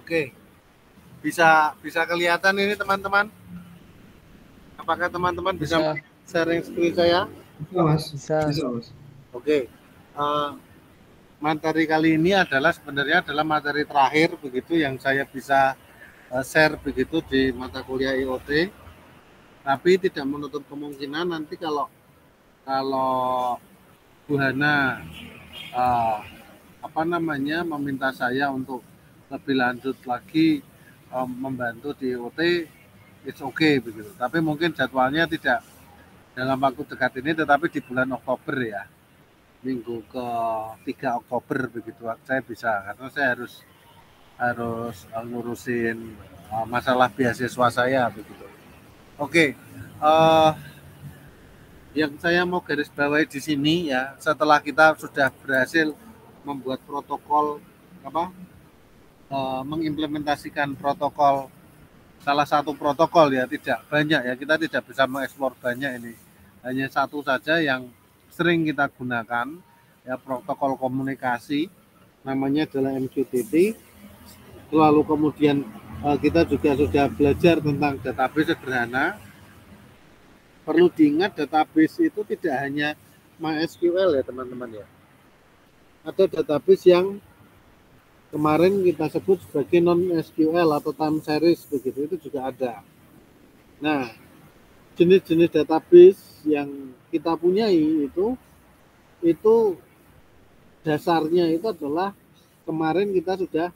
Oke, bisa kelihatan ini teman-teman? Apakah teman-teman bisa sharing screen saya? Bisa, Mas. Bisa. Mas. Oke. Materi kali ini sebenarnya adalah materi terakhir begitu yang saya bisa share begitu di mata kuliah IoT. Tapi tidak menutup kemungkinan nanti kalau Bu Hana meminta saya untuk lebih lanjut lagi membantu di IoT, it's okay begitu. Tapi mungkin jadwalnya tidak dalam waktu dekat ini, tetapi di bulan Oktober ya, minggu ke-3 Oktober begitu saya bisa, karena saya harus ngurusin masalah beasiswa saya begitu. Oke, yang saya mau garis bawahi di sini ya, setelah kita sudah berhasil membuat protokol mengimplementasikan protokol, salah satu protokol ya, tidak banyak ya, kita tidak bisa mengeksplor banyak ini, hanya satu saja yang sering kita gunakan ya, protokol komunikasi, namanya adalah MQTT. Lalu kemudian kita juga sudah belajar tentang database sederhana. Perlu diingat, database itu tidak hanya MySQL ya teman-teman ya. Ada database yang kemarin kita sebut sebagai non-SQL atau time series begitu, itu juga ada. Nah, jenis-jenis database yang kita punyai itu dasarnya itu adalah kemarin kita sudah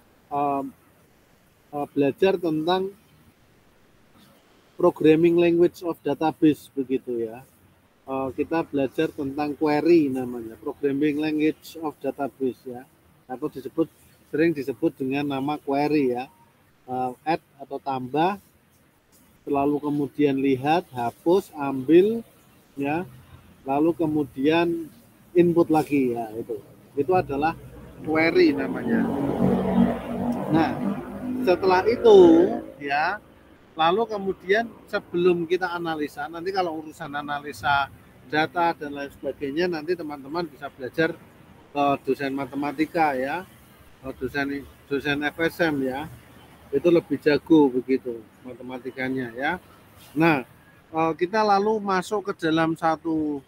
belajar tentang programming language of database begitu ya. Kita belajar tentang query namanya, programming language of database ya, atau sering disebut dengan nama query ya. Add atau tambah, lalu kemudian lihat, hapus, ambil ya, lalu kemudian input lagi ya, itu adalah query namanya. Nah, setelah itu ya, lalu kemudian sebelum kita analisa, nanti kalau urusan analisa data dan lain sebagainya, nanti teman-teman bisa belajar ke dosen matematika ya, dosen FSM ya, itu lebih jago begitu matematikanya ya. Nah, kita lalu masuk ke dalam satu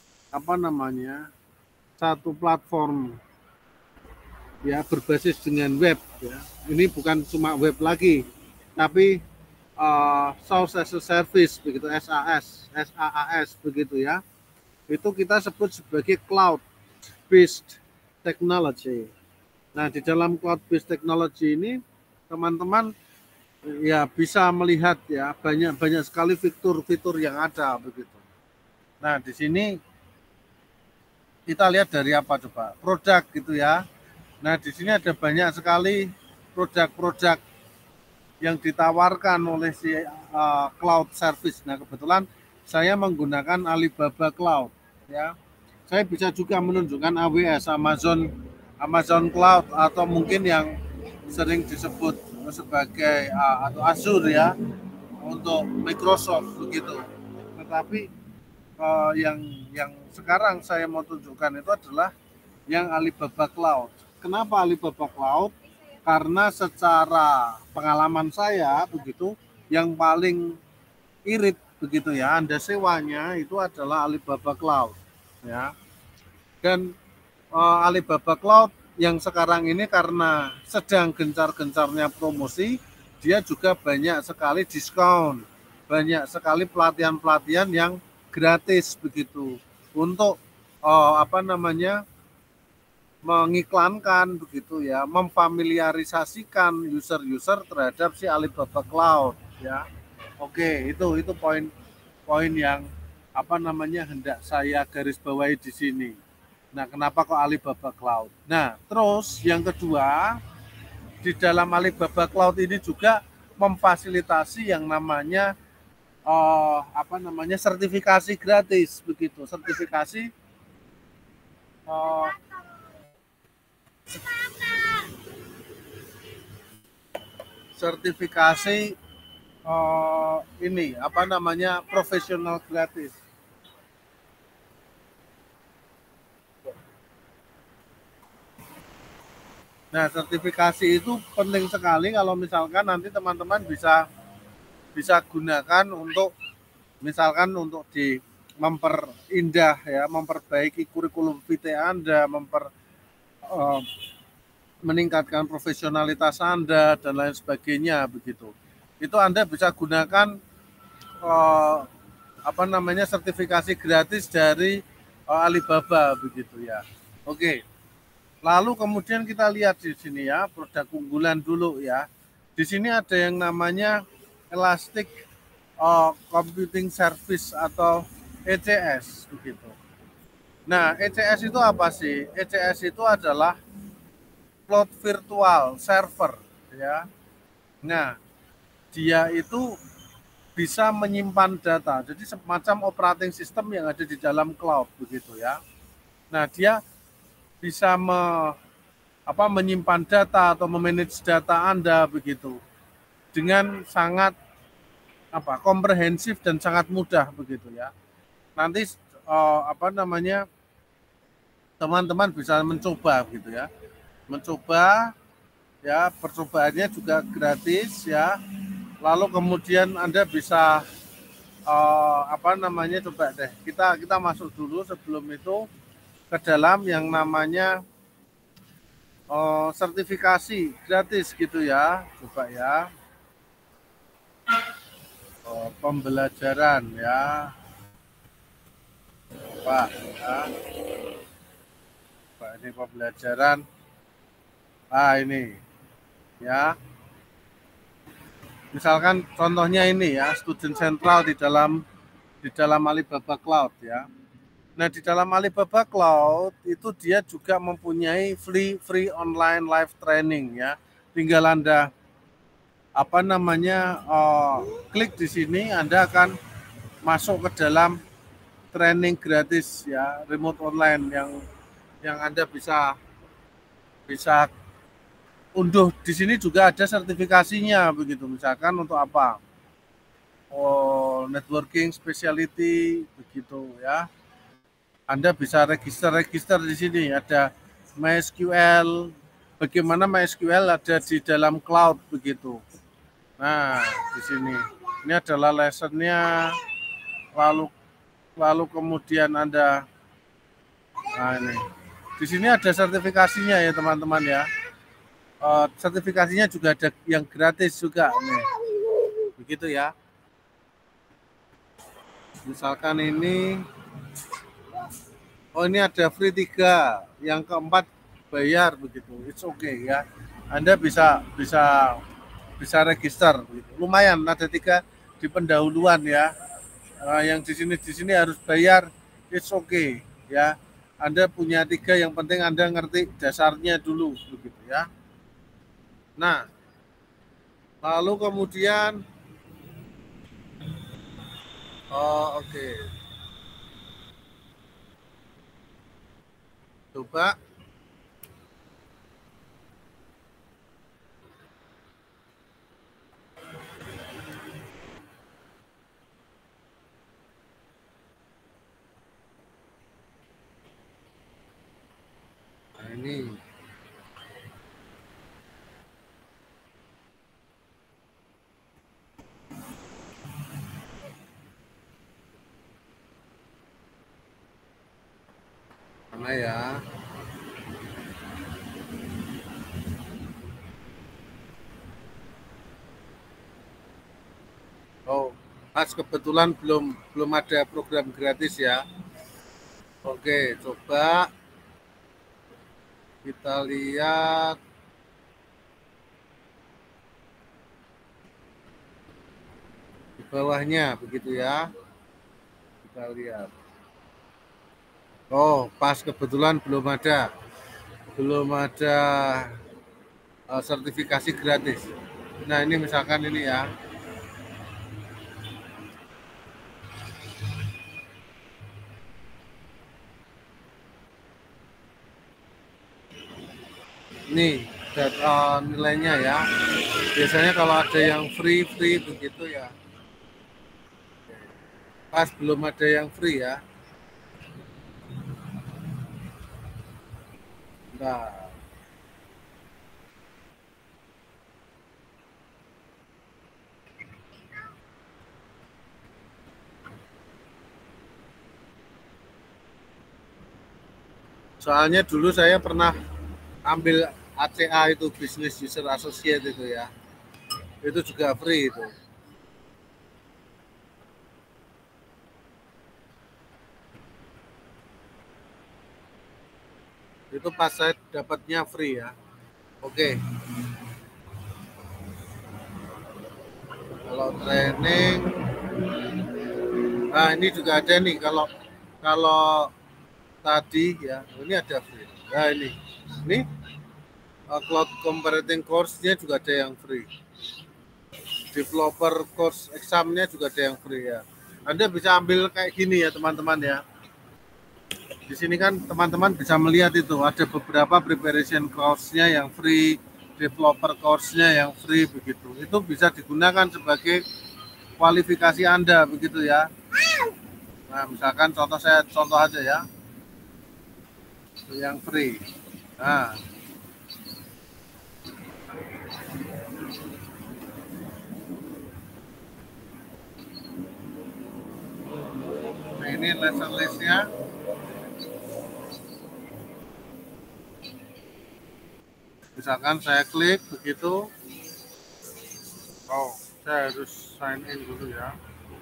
satu platform ya, berbasis dengan web ya. Ini bukan cuma web lagi, tapi Source as a Service begitu, SaaS begitu ya. Itu kita sebut sebagai cloud based technology. Nah, di dalam cloud based technology ini teman-teman ya bisa melihat ya, banyak sekali fitur-fitur yang ada begitu. Nah, di sini kita lihat dari apa coba? Produk gitu ya. Nah, di sini ada banyak sekali produk-produk yang ditawarkan oleh si cloud service. Nah, kebetulan saya menggunakan Alibaba Cloud ya. Saya bisa juga menunjukkan AWS, Amazon Cloud, atau mungkin yang sering disebut sebagai atau Azure ya, untuk Microsoft begitu. Tetapi yang sekarang saya mau tunjukkan itu adalah yang Alibaba Cloud. Kenapa Alibaba Cloud? Karena secara pengalaman saya begitu, yang paling irit begitu ya, Anda sewanya itu adalah Alibaba Cloud ya. Dan Alibaba Cloud yang sekarang ini karena sedang gencar-gencarnya promosi, dia juga banyak sekali diskon, banyak sekali pelatihan-pelatihan yang gratis begitu untuk mengiklankan begitu ya, memfamiliarisasikan user-user terhadap si Alibaba Cloud ya. Oke, itu poin yang hendak saya garis bawahi di sini. Nah, kenapa kok Alibaba Cloud? Nah, terus yang kedua, di dalam Alibaba Cloud ini juga memfasilitasi yang namanya sertifikasi gratis begitu, sertifikasi profesional gratis. Nah, sertifikasi itu penting sekali kalau misalkan nanti teman-teman bisa gunakan untuk misalkan untuk memperindah ya, memperbaiki kurikulum vitae Anda, uh, meningkatkan profesionalitas Anda dan lain sebagainya begitu. Itu Anda bisa gunakan uh, sertifikasi gratis dari Alibaba begitu ya. Oke. Lalu kemudian kita lihat di sini ya, produk unggulan dulu ya. Di sini ada yang namanya Elastic Computing Service atau ECS begitu. Nah, ECS itu apa sih? ECS itu adalah cloud virtual server ya. Nah, dia itu bisa menyimpan data. Jadi semacam operating system yang ada di dalam cloud begitu ya. Nah, dia bisa menyimpan data atau memanage data Anda begitu dengan sangat komprehensif dan sangat mudah begitu ya. Nanti teman-teman bisa mencoba gitu ya. Mencoba ya, percobaannya juga gratis ya. Lalu kemudian Anda bisa coba deh. Kita masuk dulu sebelum itu ke dalam yang namanya sertifikasi gratis gitu ya. Coba ya. Pembelajaran ya. Pak ya. Pak, ini pembelajaran. Ini ya. Misalkan contohnya ini ya, student central di dalam Alibaba Cloud ya. Nah, di dalam Alibaba Cloud itu dia juga mempunyai free online live training ya. Tinggal Anda klik di sini, Anda akan masuk ke dalam training gratis ya, remote online yang Anda bisa unduh. Di sini juga ada sertifikasinya begitu. Misalkan untuk apa? Networking specialty begitu ya. Anda bisa register di sini, ada MySQL, bagaimana MySQL ada di dalam cloud begitu. Nah, di sini ini adalah lessonnya, lalu kemudian Anda ini di sini ada sertifikasinya ya teman-teman ya. Sertifikasinya juga ada yang gratis juga nih. Begitu ya. Misalkan ini ini ada free 3, yang keempat bayar begitu. It's okay ya. Anda bisa register begitu. Lumayan ada 3 di pendahuluan ya. Yang di sini harus bayar, it's okay ya. Anda punya 3, yang penting Anda ngerti dasarnya dulu begitu ya. Nah, lalu kemudian oke. Coba ini mana ya? Mas kebetulan belum ada program gratis ya. Oke, coba kita lihat di bawahnya begitu ya. Kita lihat. Pas kebetulan belum ada sertifikasi gratis. Nah, ini misalkan ini ya. Nih nilainya ya. Biasanya kalau ada yang free begitu ya. Pas belum ada yang free ya. Nah, Soalnya dulu saya pernah ambil ACA itu Business User Associate itu ya. Itu juga free itu. Itu pas saya dapatnya free ya. Oke. Kalau training, nah ini juga ada nih kalau tadi ya, ini ada free. Nah ini cloud computing course-nya juga ada yang free. Developer course examnya juga ada yang free ya. Anda bisa ambil kayak gini ya teman-teman ya. Di sini kan teman-teman bisa melihat itu ada beberapa preparation course-nya yang free, developer course-nya yang free begitu. Itu bisa digunakan sebagai kualifikasi Anda begitu ya. Nah, misalkan contoh aja ya. Yang free. Nah, ini lesson list-nya. Misalkan saya klik begitu. Oh, saya harus sign in dulu ya.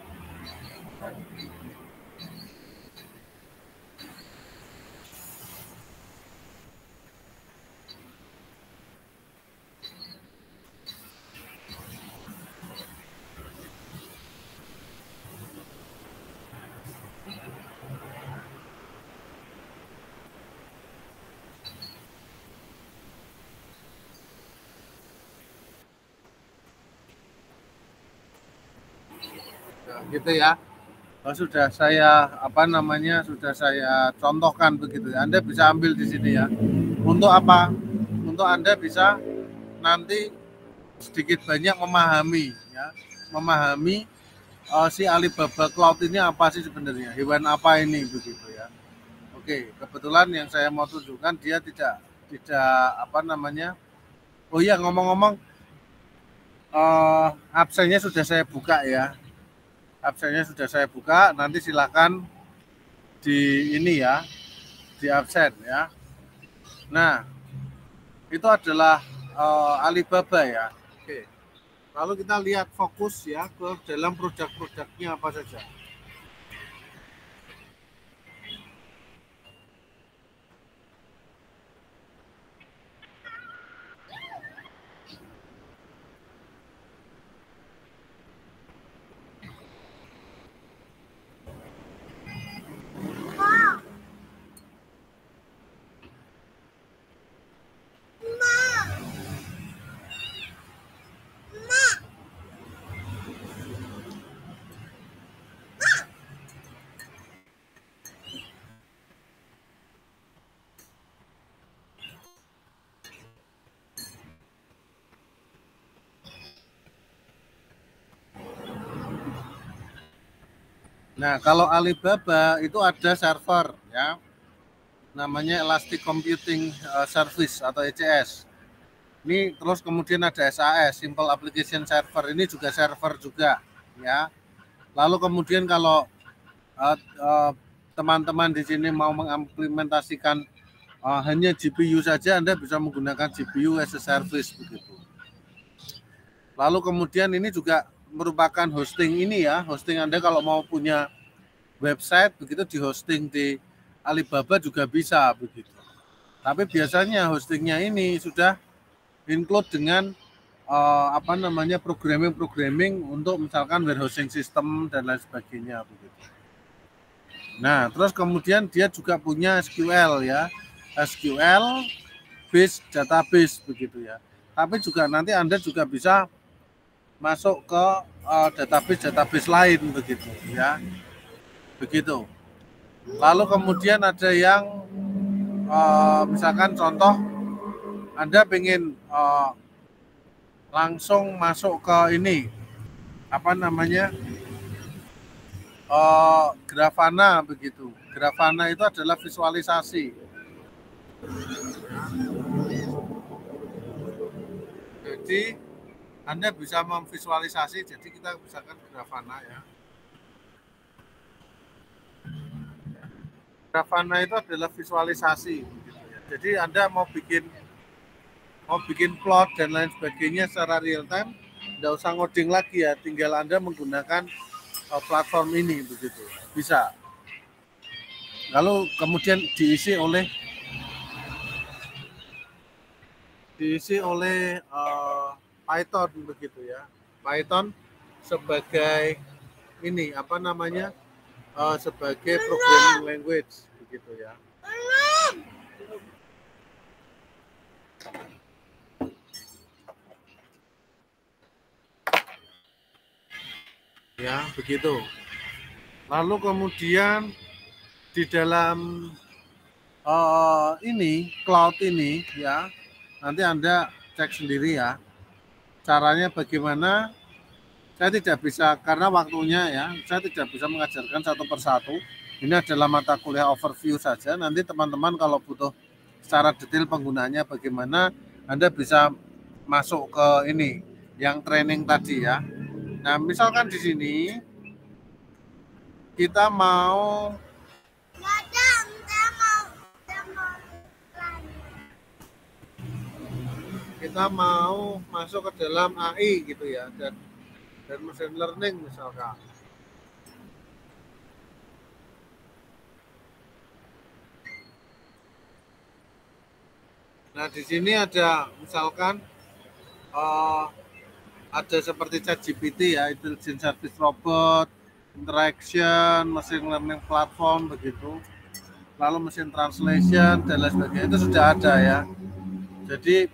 Nah, gitu ya. Sudah saya sudah saya contohkan begitu ya. Anda bisa ambil di sini ya. Untuk apa? Untuk Anda bisa nanti sedikit banyak memahami ya, memahami si Alibaba Cloud ini apa sih sebenarnya, hewan apa ini begitu ya. Oke, kebetulan yang saya mau tunjukkan dia tidak apa namanya. Oh iya, ngomong-ngomong, absennya sudah saya buka ya. Absennya sudah saya buka, nanti silakan di ini ya, di absen ya. Nah, itu adalah Alibaba ya. Oke. Lalu kita lihat fokus ya ke dalam produk-produknya apa saja. Nah, kalau Alibaba itu ada server ya, namanya Elastic Computing Service atau ECS. Ini terus kemudian ada SAS, Simple Application Server, ini juga server juga ya. Lalu kemudian kalau teman-teman di sini mau mengimplementasikan hanya GPU saja, Anda bisa menggunakan GPU as a service begitu. Lalu kemudian ini juga merupakan hosting ini ya, hosting Anda kalau mau punya website begitu di hosting di Alibaba juga bisa begitu. Tapi biasanya hostingnya ini sudah include dengan programming untuk misalkan warehousing system dan lain sebagainya begitu. Nah, terus kemudian dia juga punya SQL ya, SQL base database begitu ya. Tapi juga nanti Anda juga bisa masuk ke database lain begitu ya. Begitu. Lalu kemudian ada yang misalkan contoh Anda ingin langsung masuk ke ini apa namanya Grafana begitu. Grafana itu adalah visualisasi. Jadi Anda bisa memvisualisasi. Jadi kita misalkan Grafana ya. Grafana itu adalah visualisasi. Gitu ya. Jadi Anda mau bikin plot dan lain sebagainya secara real time, tidak usah ngoding lagi ya, tinggal Anda menggunakan platform ini begitu. Bisa. Lalu kemudian diisi oleh Python begitu ya. Python sebagai ini apa namanya? Sebagai programming language begitu ya. Ya, begitu. Lalu kemudian di dalam ini cloud ini ya, nanti Anda cek sendiri ya. Caranya bagaimana? Saya tidak bisa karena waktunya ya, saya tidak bisa mengajarkan satu persatu. Ini adalah mata kuliah overview saja. Nanti teman-teman kalau butuh secara detail penggunaannya bagaimana, Anda bisa masuk ke ini yang training tadi ya. Nah, misalkan di sini kita mau masuk ke dalam AI gitu ya, dan machine learning misalkan. Nah, di sini ada misalkan ada seperti ChatGPT ya, Intelligent Service Robot, Interaction, Machine Learning Platform begitu. Lalu mesin translation dan lain sebagainya itu sudah ada ya. Jadi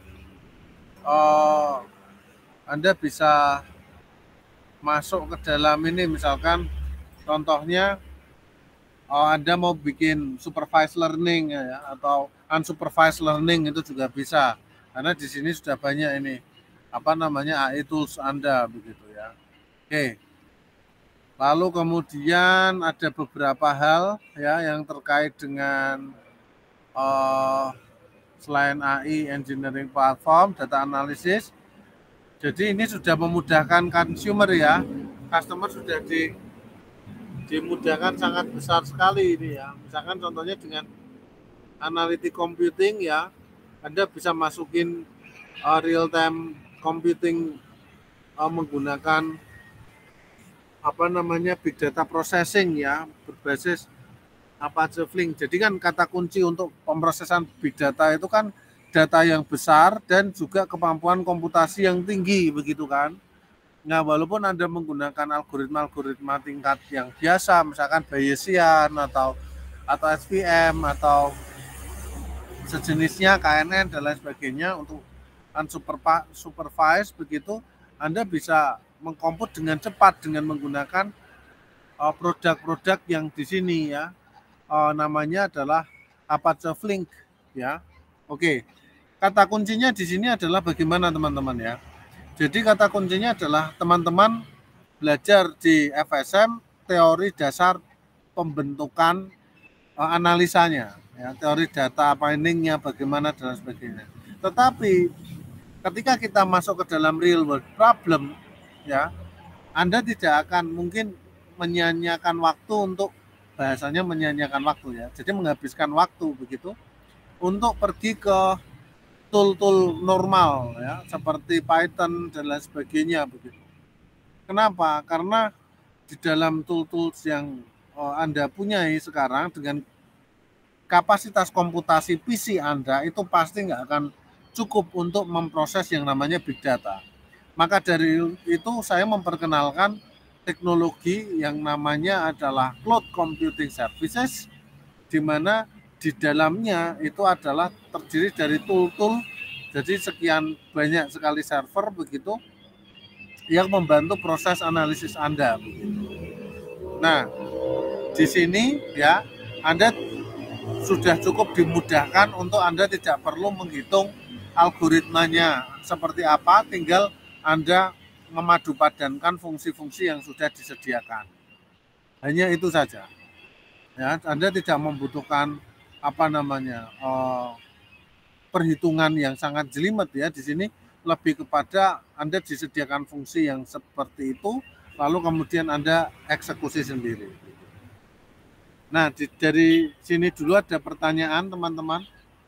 Anda bisa masuk ke dalam ini misalkan contohnya Anda mau bikin supervised learning ya, atau unsupervised learning itu juga bisa. Karena di sini sudah banyak ini apa namanya AI tools Anda begitu ya. Oke. Lalu kemudian ada beberapa hal ya yang terkait dengan selain AI engineering platform, data analysis. Jadi ini sudah memudahkan consumer ya. Customer sudah dimudahkan sangat besar sekali ini ya. Misalkan contohnya dengan analytic computing ya, Anda bisa masukin real time computing menggunakan apa namanya big data processing ya, berbasis Apache Flink. Jadi kan kata kunci untuk pemrosesan big data itu kan data yang besar dan juga kemampuan komputasi yang tinggi begitu kan. Nah, walaupun Anda menggunakan algoritma tingkat yang biasa, misalkan Bayesian atau SVM atau sejenisnya KNN dan lain sebagainya untuk unsupervised begitu, Anda bisa mengkomput dengan cepat dengan menggunakan produk-produk yang di sini ya. Namanya adalah Apache Flink ya. Oke. Kata kuncinya di sini adalah bagaimana teman-teman ya. Jadi kata kuncinya adalah teman-teman belajar di FSM teori dasar pembentukan analisanya ya, teori data miningnya bagaimana dan sebagainya. Tetapi ketika kita masuk ke dalam real world problem ya, Anda tidak akan mungkin menyanyiakan waktu untuk bahasanya menyanyiakan waktu ya. Jadi menghabiskan waktu begitu untuk pergi ke tool-tool normal ya, seperti Python dan lain sebagainya begitu. Kenapa? Karena di dalam tool-tools yang Anda punyai sekarang dengan kapasitas komputasi PC Anda itu pasti nggak akan cukup untuk memproses yang namanya big data. Maka dari itu saya memperkenalkan teknologi yang namanya adalah cloud computing services, di mana di dalamnya itu adalah terdiri dari tool-tool, jadi sekian banyak sekali server begitu yang membantu proses analisis Anda. Nah, di sini ya Anda sudah cukup dimudahkan untuk Anda tidak perlu menghitung algoritmanya seperti apa, tinggal Anda memadupadankan fungsi-fungsi yang sudah disediakan. Hanya itu saja. Ya, Anda tidak membutuhkan apa namanya perhitungan yang sangat jelimet ya. Di sini lebih kepada Anda disediakan fungsi yang seperti itu, lalu kemudian Anda eksekusi sendiri. Nah, dari sini dulu ada pertanyaan teman-teman.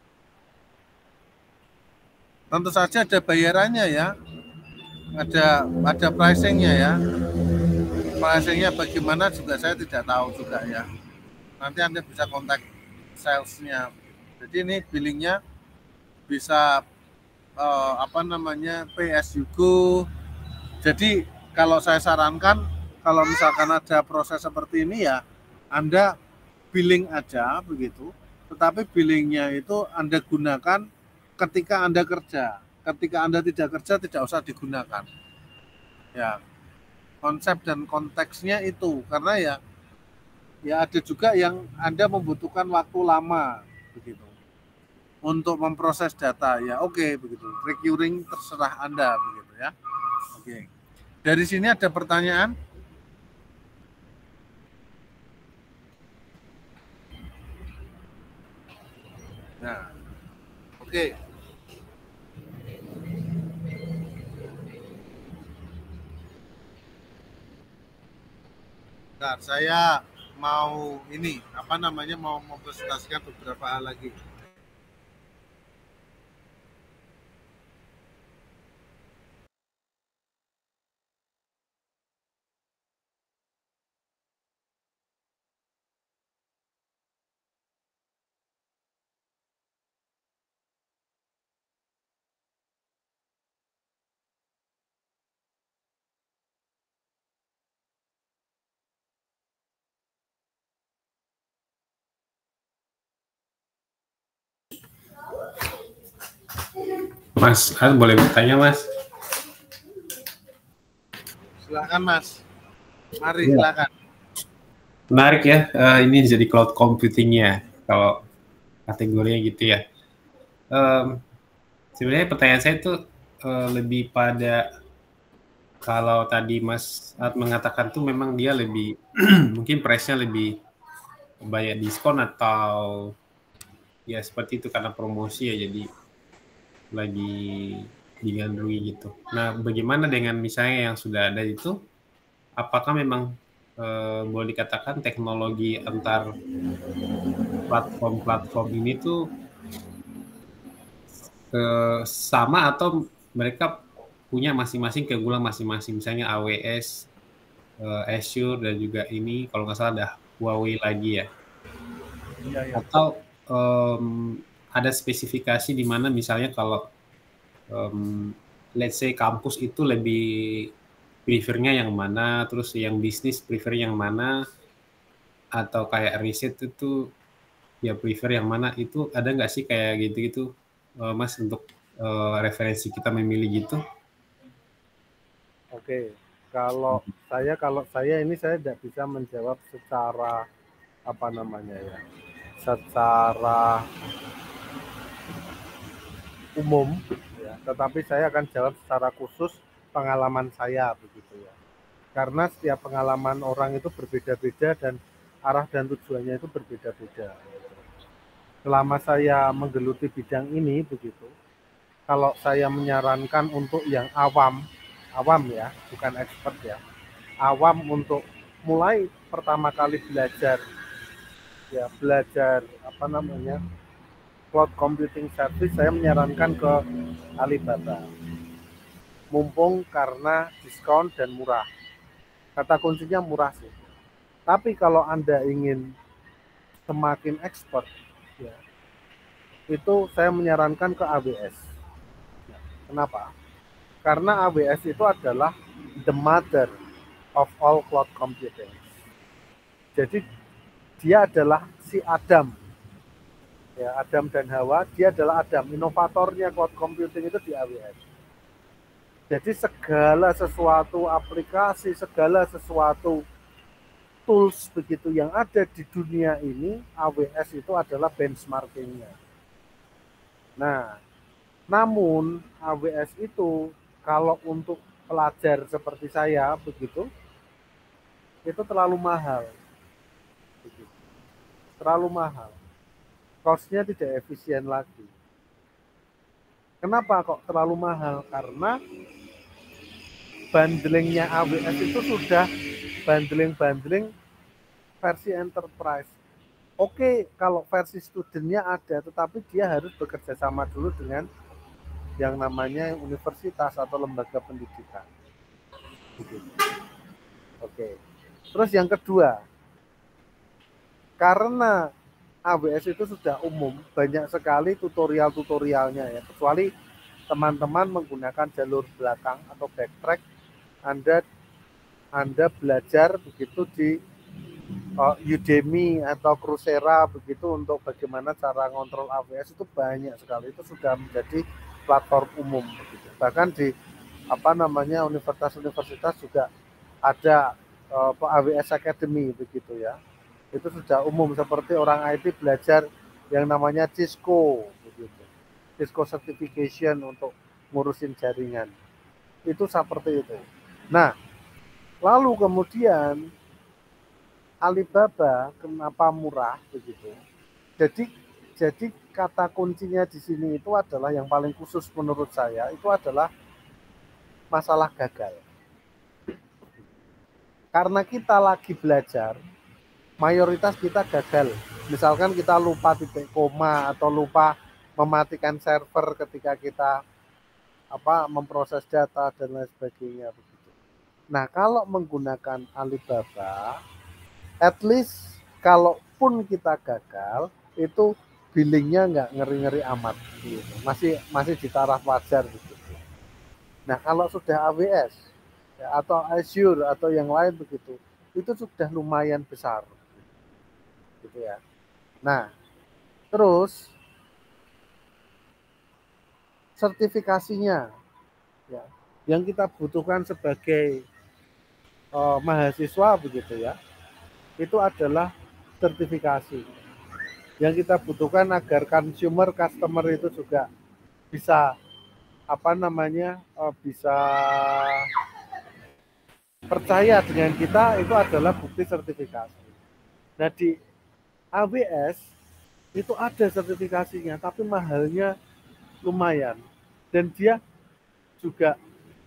Tentu saja ada bayarannya ya, ada pricingnya ya. Pricingnya bagaimana juga saya tidak tahu juga ya. Nanti Anda bisa kontak salesnya. Jadi ini billingnya bisa pay as you go. Jadi kalau saya sarankan, kalau misalkan ada proses seperti ini ya, Anda billing aja begitu. Tetapi billingnya itu Anda gunakan ketika Anda kerja. Ketika Anda tidak kerja tidak usah digunakan. Ya, konsep dan konteksnya itu karena ya ada juga yang Anda membutuhkan waktu lama begitu untuk memproses data ya oke begitu. Recurring terserah Anda begitu ya. Oke. Dari sini ada pertanyaan? Nah, oke. Nah, saya mau mau mempresentasikan beberapa hal lagi. Mas, boleh bertanya Mas? Silakan Mas. Mari silakan. Menarik ya, ini jadi cloud computingnya kalau kategorinya gitu ya. Sebenarnya pertanyaan saya itu lebih pada kalau tadi Mas Art mengatakan tuh memang dia lebih mungkin price-nya lebih banyak diskon atau ya seperti itu karena promosi ya jadi lagi digandrungi gitu. Nah, bagaimana dengan misalnya yang sudah ada itu? Apakah memang boleh dikatakan teknologi antar platform-platform ini tuh sama atau mereka punya masing-masing keunggulan masing-masing, misalnya AWS, Azure dan juga ini kalau nggak salah ada Huawei lagi ya. Ya. Atau ada spesifikasi di mana misalnya kalau let's say kampus itu lebih prefernya yang mana, terus yang bisnis prefer yang mana, atau kayak riset itu ya prefer yang mana, itu ada nggak sih kayak gitu-gitu Mas untuk referensi kita memilih gitu? Oke, kalau saya ini saya tidak bisa menjawab secara secara umum ya, tetapi saya akan jawab secara khusus pengalaman saya begitu ya. Karena setiap pengalaman orang itu berbeda-beda dan arah dan tujuannya itu berbeda-beda. Selama saya menggeluti bidang ini begitu, kalau saya menyarankan untuk yang awam ya, bukan expert ya, awam untuk mulai pertama kali belajar cloud computing service, saya menyarankan ke Alibaba. Mumpung karena diskon dan murah. Kata kuncinya murah sih. Tapi kalau Anda ingin semakin expert, ya, itu saya menyarankan ke AWS. Kenapa? Karena AWS itu adalah the mother of all cloud computing. Jadi dia adalah si Adam. Ya, Adam dan Hawa, dia adalah Adam. Inovatornya cloud computing itu di AWS. Jadi segala sesuatu aplikasi, segala sesuatu tools begitu yang ada di dunia ini, AWS itu adalah benchmarkingnya. Nah, namun AWS itu kalau untuk pelajar seperti saya begitu, itu terlalu mahal. Terlalu mahal. Cost-nya tidak efisien lagi. Kenapa kok terlalu mahal? Karena bundlingnya AWS itu sudah bundling versi enterprise. Oke, kalau versi studentnya ada, tetapi dia harus bekerja sama dulu dengan yang namanya universitas atau lembaga pendidikan. Oke. Terus yang kedua, karena AWS itu sudah umum, banyak sekali tutorial-tutorialnya ya, kecuali teman-teman menggunakan jalur belakang atau backtrack, Anda belajar begitu di Udemy atau Coursera begitu untuk bagaimana cara ngontrol AWS itu banyak sekali, itu sudah menjadi platform umum begitu. Bahkan di universitas-universitas juga ada AWS Academy begitu ya. Itu sudah umum, seperti orang IT belajar yang namanya Cisco begitu. Cisco certification untuk ngurusin jaringan. Itu seperti itu. Nah, lalu kemudian Alibaba kenapa murah begitu? Jadi kata kuncinya di sini itu adalah yang paling khusus menurut saya, itu adalah masalah gagal. Karena kita lagi belajar, mayoritas kita gagal. Misalkan kita lupa titik koma atau lupa mematikan server ketika kita memproses data dan lain sebagainya begitu. Nah, kalau menggunakan Alibaba, at least kalaupun kita gagal, itu billingnya nggak ngeri-ngeri amat gitu. Masih di taraf wajar gitu. Nah, kalau sudah AWS ya, atau Azure atau yang lain begitu, itu sudah lumayan besar gitu ya. Nah, terus sertifikasinya ya, yang kita butuhkan sebagai mahasiswa begitu ya, itu adalah sertifikasi. Yang kita butuhkan agar customer itu juga bisa bisa percaya dengan kita, itu adalah bukti sertifikasi. Nah, di AWS itu ada sertifikasinya, tapi mahalnya lumayan, dan dia juga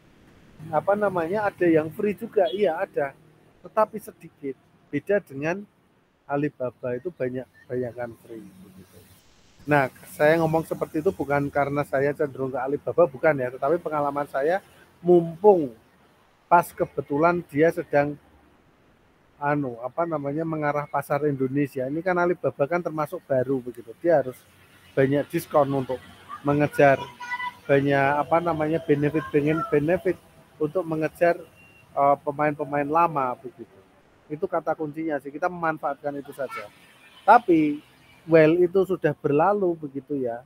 ada yang free juga, iya ada, tetapi sedikit. Beda dengan Alibaba, itu banyakan free begitu. Nah, saya ngomong seperti itu bukan karena saya cenderung ke Alibaba, bukan ya, tetapi pengalaman saya, mumpung pas kebetulan dia sedang mengarah pasar Indonesia. Ini kan Alibaba kan termasuk baru begitu. Dia harus banyak diskon untuk mengejar banyak benefit untuk mengejar pemain-pemain lama begitu. Itu kata kuncinya sih, kita memanfaatkan itu saja. Tapi itu sudah berlalu begitu ya.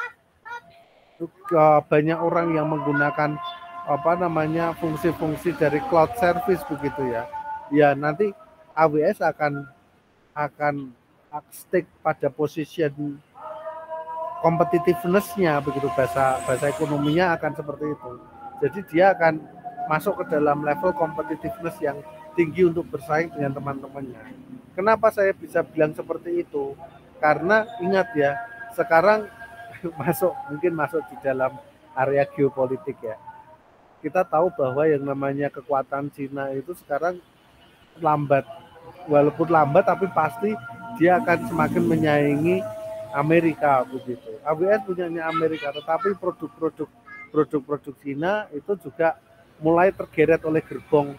Banyak orang yang menggunakan fungsi-fungsi dari cloud service begitu ya. Ya, nanti AWS akan stick pada position competitiveness-nya begitu, bahasa ekonominya akan seperti itu. Jadi dia akan masuk ke dalam level competitiveness yang tinggi untuk bersaing dengan teman-temannya. Kenapa saya bisa bilang seperti itu? Karena ingat ya, sekarang mungkin masuk di dalam area geopolitik ya. Kita tahu bahwa yang namanya kekuatan Cina itu sekarang lambat. Walaupun lambat, tapi pasti dia akan semakin menyaingi Amerika begitu. AWS punyanya Amerika, tetapi produk Cina itu juga mulai tergeret oleh gerbong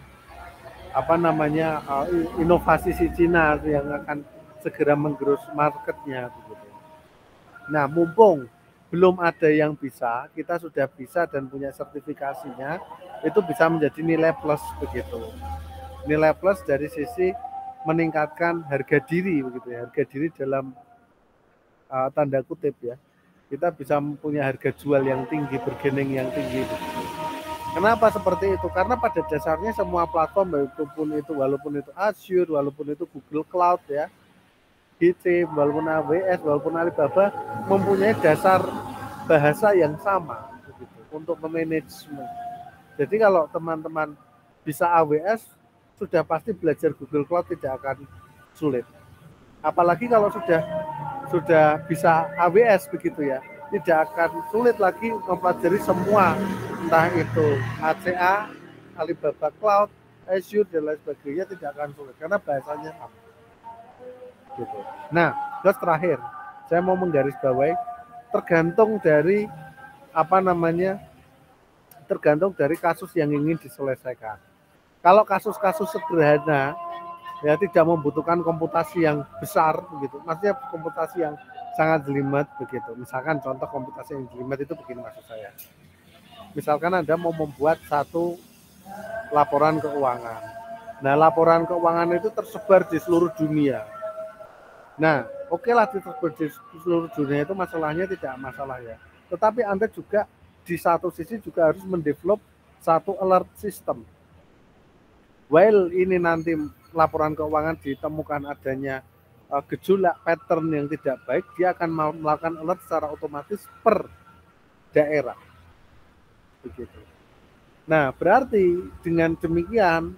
inovasi si Cina yang akan segera menggerus marketnya begitu. Nah, mumpung belum ada yang bisa, kita sudah bisa dan punya sertifikasinya, itu bisa menjadi nilai plus begitu. Nilai plus dari sisi meningkatkan harga diri begitu ya, harga diri dalam tanda kutip ya. Kita bisa mempunyai harga jual yang tinggi, bergening yang tinggi begitu. Kenapa seperti itu? Karena pada dasarnya semua platform, walaupun itu Azure, walaupun itu Google Cloud ya, GC, walaupun AWS, walaupun Alibaba, mempunyai dasar bahasa yang sama begitu, untuk memanajemen. Jadi kalau teman-teman bisa AWS, sudah pasti belajar Google Cloud tidak akan sulit. Apalagi kalau sudah bisa AWS begitu ya, tidak akan sulit lagi mempelajari semua, entah itu ACA, Alibaba Cloud, Azure dan lain sebagainya, tidak akan sulit karena bahasanya sama. gitu. Nah, terus terakhir saya mau menggarisbawahi tergantung dari tergantung dari kasus yang ingin diselesaikan. Kalau kasus-kasus sederhana ya tidak membutuhkan komputasi yang besar begitu, maksudnya komputasi yang sangat jelimet begitu. Misalkan contoh komputasi yang jelimet itu begini maksud saya. Misalkan Anda mau membuat satu laporan keuangan. Nah, laporan keuangan itu tersebar di seluruh dunia. Nah, oke lah tersebar di seluruh dunia itu masalahnya tidak masalah ya. Tetapi Anda juga di satu sisi juga harus mendevelop satu alert system. While ini nanti laporan keuangan ditemukan adanya gejolak pattern yang tidak baik, dia akan melakukan alert secara otomatis per daerah. Begitu. Nah, berarti dengan demikian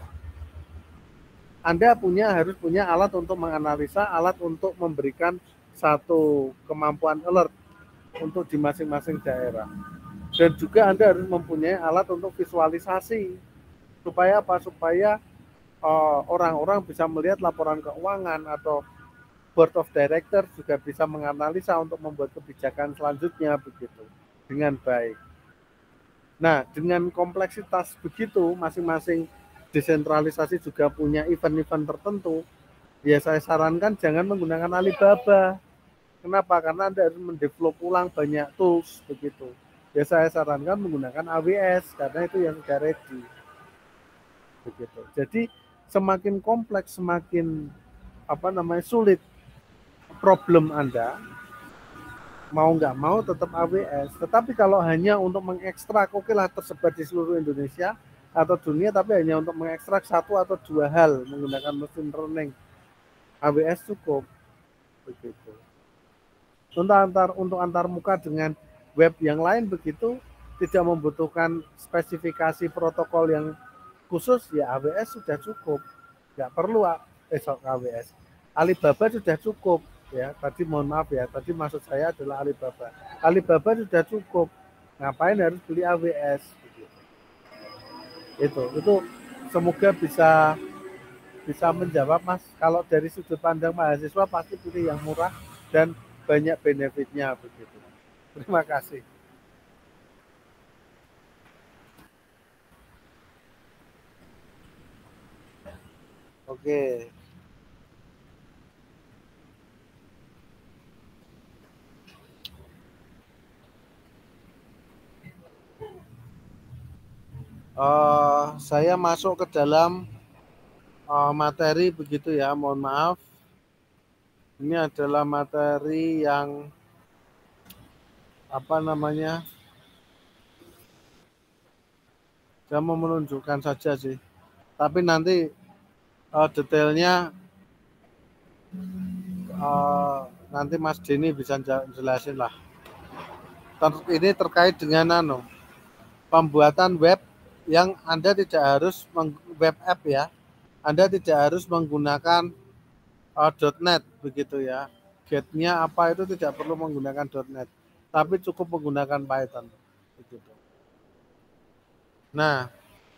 Anda harus punya alat untuk menganalisa, alat untuk memberikan satu kemampuan alert untuk di masing-masing daerah. Dan juga Anda harus mempunyai alat untuk visualisasi. Supaya apa? Supaya orang-orang bisa melihat laporan keuangan atau board of director juga bisa menganalisa untuk membuat kebijakan selanjutnya begitu dengan baik. Nah, dengan kompleksitas begitu, masing-masing desentralisasi juga punya event-event tertentu. Ya saya sarankan jangan menggunakan Alibaba. Kenapa? Karena Anda harus mendevelop ulang banyak tools begitu. Ya saya sarankan menggunakan AWS karena itu yang sudah ready. Begitu. Jadi semakin kompleks, semakin sulit problem Anda, mau nggak mau tetap AWS. Tetapi kalau hanya untuk mengekstrak, oke lah tersebar di seluruh Indonesia atau dunia, tapi hanya untuk mengekstrak satu atau dua hal menggunakan mesin learning, AWS cukup. Begitu. Untuk antar muka dengan web yang lain begitu, tidak membutuhkan spesifikasi protokol yang khusus, ya AWS sudah cukup. Nggak perlu AWS. Alibaba sudah cukup. Ya, tadi mohon maaf ya, tadi maksud saya adalah Alibaba. Alibaba sudah cukup. Ngapain harus beli AWS? Itu semoga bisa menjawab Mas. Kalau dari sudut pandang mahasiswa pasti pilih yang murah dan banyak benefitnya begitu. Terima kasih. Oke. Saya masuk ke dalam materi begitu ya, mohon maaf. Ini adalah materi yang saya mau menunjukkan saja sih. Tapi nanti detailnya nanti Mas Denny bisa jelasin lah. Ini terkait dengan pembuatan web yang Anda tidak harus web app ya. Anda tidak harus menggunakan .NET begitu ya. Get-nya apa itu tidak perlu menggunakan .NET, tapi cukup menggunakan Python begitu. Nah,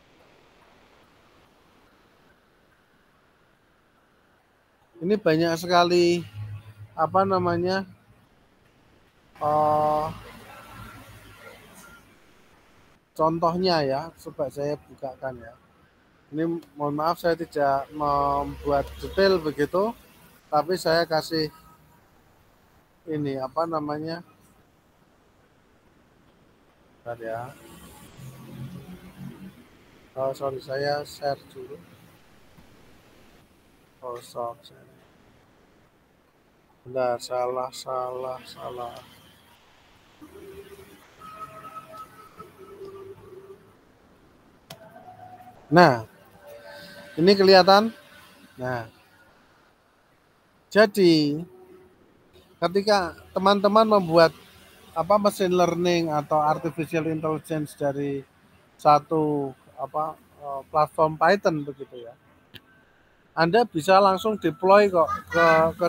ini banyak sekali contohnya ya, coba saya bukakan ya. Ini mohon maaf saya tidak membuat detail begitu, tapi saya kasih ini bentar ya. Oh sorry, saya share dulu. Oh sorry. Bentar, salah. Nah, ini kelihatan. Nah, jadi ketika teman-teman membuat machine learning atau artificial intelligence dari satu platform Python begitu ya, Anda bisa langsung deploy kok ke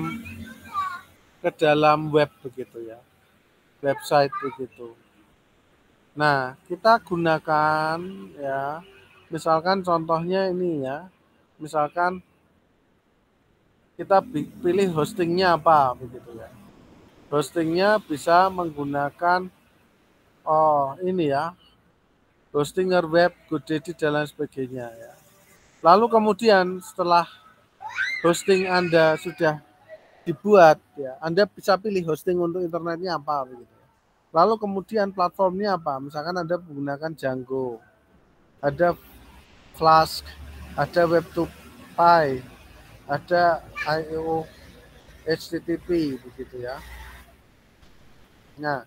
dalam web begitu ya, website begitu. Nah, kita gunakan ya, misalkan contohnya ini ya, misalkan kita pilih hostingnya apa begitu ya. Hostingnya bisa menggunakan ini ya, Hostinger web, GoDaddy dan lain sebagainya ya. Lalu kemudian setelah hosting Anda sudah dibuat ya, Anda bisa pilih hosting untuk internetnya apa begitu. Lalu kemudian platformnya apa? Misalkan Anda menggunakan Django, ada Flask, ada Web2Py, ada IO, HTTP begitu ya. Nah,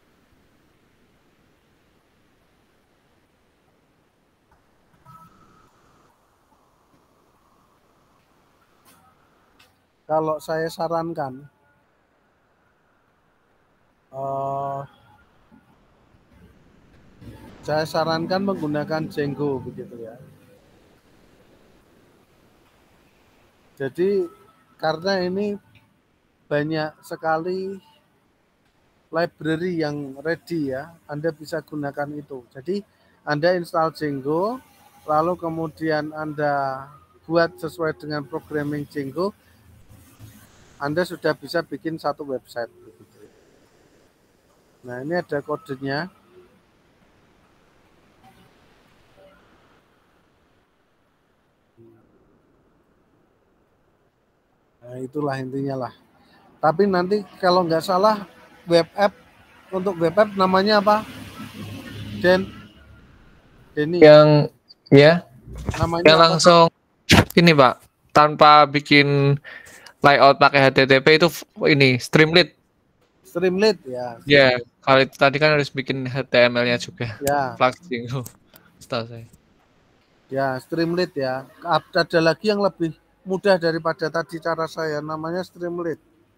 kalau saya sarankan menggunakan Django begitu ya. Jadi karena ini banyak sekali library yang ready ya, Anda bisa gunakan itu. Jadi Anda install Django, lalu kemudian Anda buat sesuai dengan programming Django, Anda sudah bisa bikin satu website. Nah, ini ada kodenya. Nah, itulah intinya lah. Tapi nanti kalau nggak salah web app, untuk web app namanya apa? Denny. Yang ya, Namanya yang apa? langsung ini Pak, tanpa bikin layout pakai HTTP itu ini Streamlit. Streamlit ya. Ya, kalau itu tadi kan harus bikin HTML-nya juga. Ya. Plugin setahu saya. Ya, Streamlit ya. Ada lagi yang lebih mudah daripada tadi cara saya, namanya Streamlit.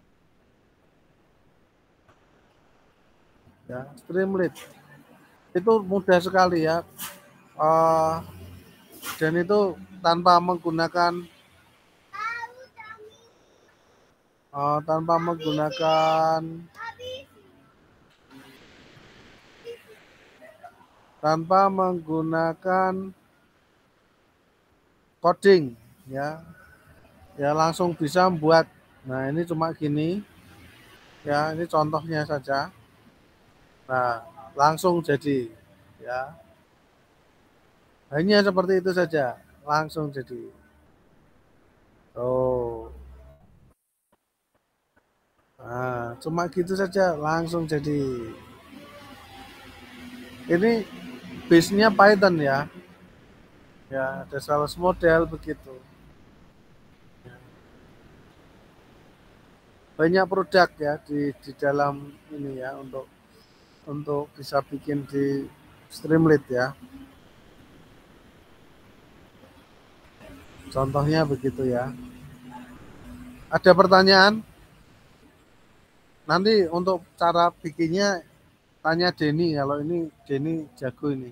Ya, Streamlit. Itu mudah sekali ya. Dan itu tanpa menggunakan coding ya. Ya langsung bisa membuat. Nah, ini cuma gini. Ya, ini contohnya saja. Nah, langsung jadi ya. Hanya seperti itu saja, langsung jadi. Oh. Nah, cuma gitu saja langsung jadi. Ini base-nya Python ya. Ya, ada sales model begitu. Banyak produk ya di dalam ini ya untuk bisa bikin di Streamlit ya. Contohnya begitu ya. Ada pertanyaan? Nanti untuk cara bikinnya tanya Denny, kalau ini Denny jago ini.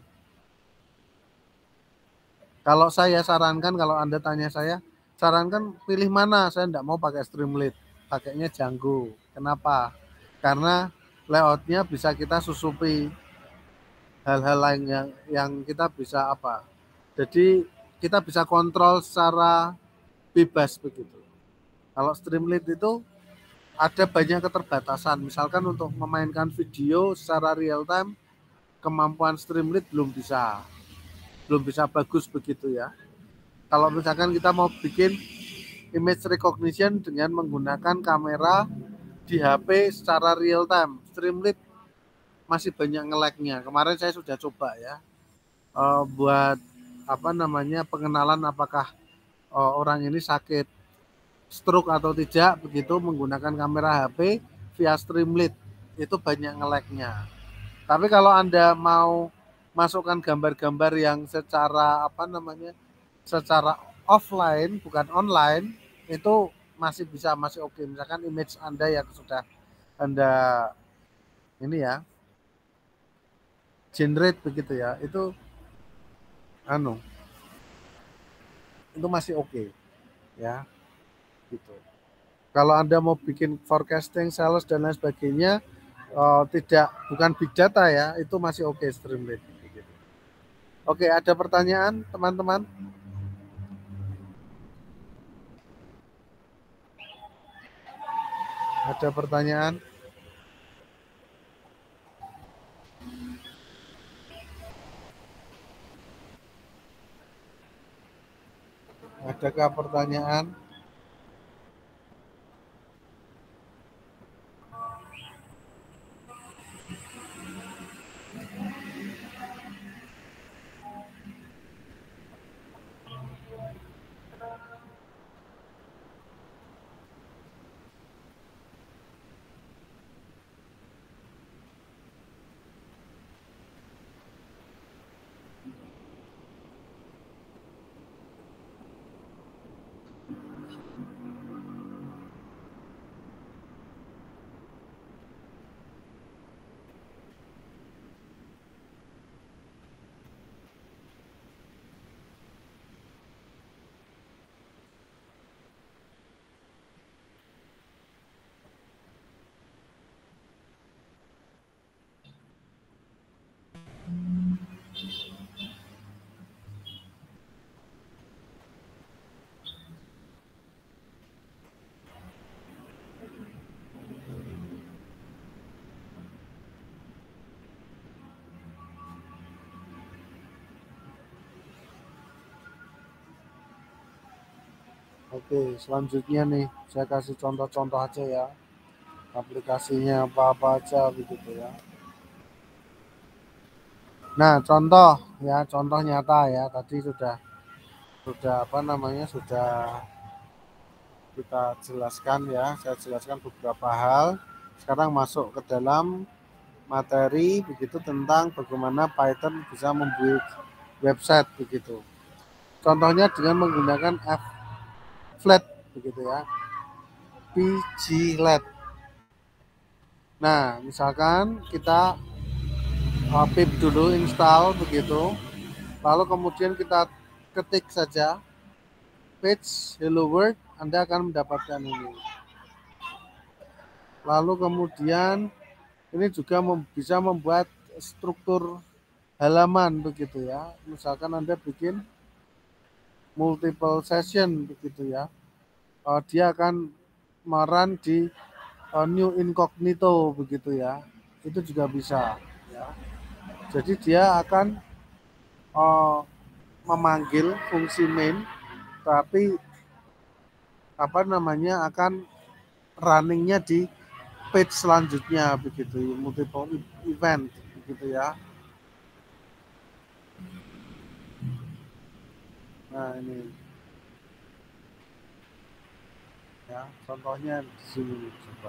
Kalau saya sarankan, kalau Anda tanya saya, sarankan pilih mana? Saya tidak mau pakai Streamlit, pakainya Django. Kenapa? Karena layoutnya bisa kita susupi hal-hal lain yang kita bisa apa. Jadi kita bisa kontrol secara bebas begitu. Kalau Streamlit itu ada banyak keterbatasan. Misalkan untuk memainkan video secara real time, kemampuan Streamlit belum bisa bagus begitu ya. Kalau misalkan kita mau bikin image recognition dengan menggunakan kamera di HP secara real time, Streamlit masih banyak nge-lag-nya. Kemarin saya sudah coba ya, buat pengenalan apakah orang ini sakit stroke atau tidak begitu menggunakan kamera HP via Streamlit, itu banyak nge-lag-nya. Tapi kalau Anda mau masukkan gambar-gambar yang secara secara offline bukan online, itu masih oke. Misalkan image Anda yang sudah Anda ini ya generate begitu ya, itu masih oke ya gitu. Kalau Anda mau bikin forecasting, sales dan lain sebagainya, bukan big data ya, itu masih oke Streamlit. Oke, ada pertanyaan teman-teman? Ada pertanyaan? Adakah pertanyaan? Oke, selanjutnya nih saya kasih contoh-contoh aja ya. Aplikasinya apa-apa aja begitu ya. Nah, contoh nyata ya. Tadi sudah apa namanya? Sudah kita jelaskan ya. Saya jelaskan beberapa hal. Sekarang masuk ke dalam materi begitu tentang bagaimana Python bisa membuat website begitu. Contohnya dengan menggunakan Flat begitu ya. pglet. Nah, misalkan kita pip dulu install begitu. Lalu kemudian kita ketik saja page hello world, Anda akan mendapatkan ini. Lalu kemudian ini juga bisa membuat struktur halaman begitu ya. Misalkan Anda bikin multiple session begitu ya. Dia akan merun di new incognito begitu ya. Itu juga bisa ya. Jadi dia akan memanggil fungsi main, tapi apa namanya akan runningnya di page selanjutnya begitu, multiple event begitu ya. Nah ini ya contohnya di sini coba.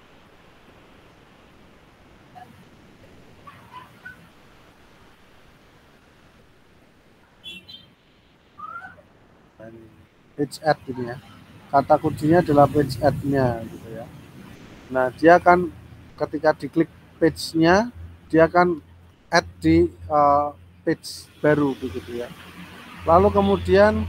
Nah, ini page add ini ya. Kata kuncinya adalah page add-nya gitu ya. Nah dia akan ketika diklik page-nya dia akan add di page baru begitu ya. Lalu kemudian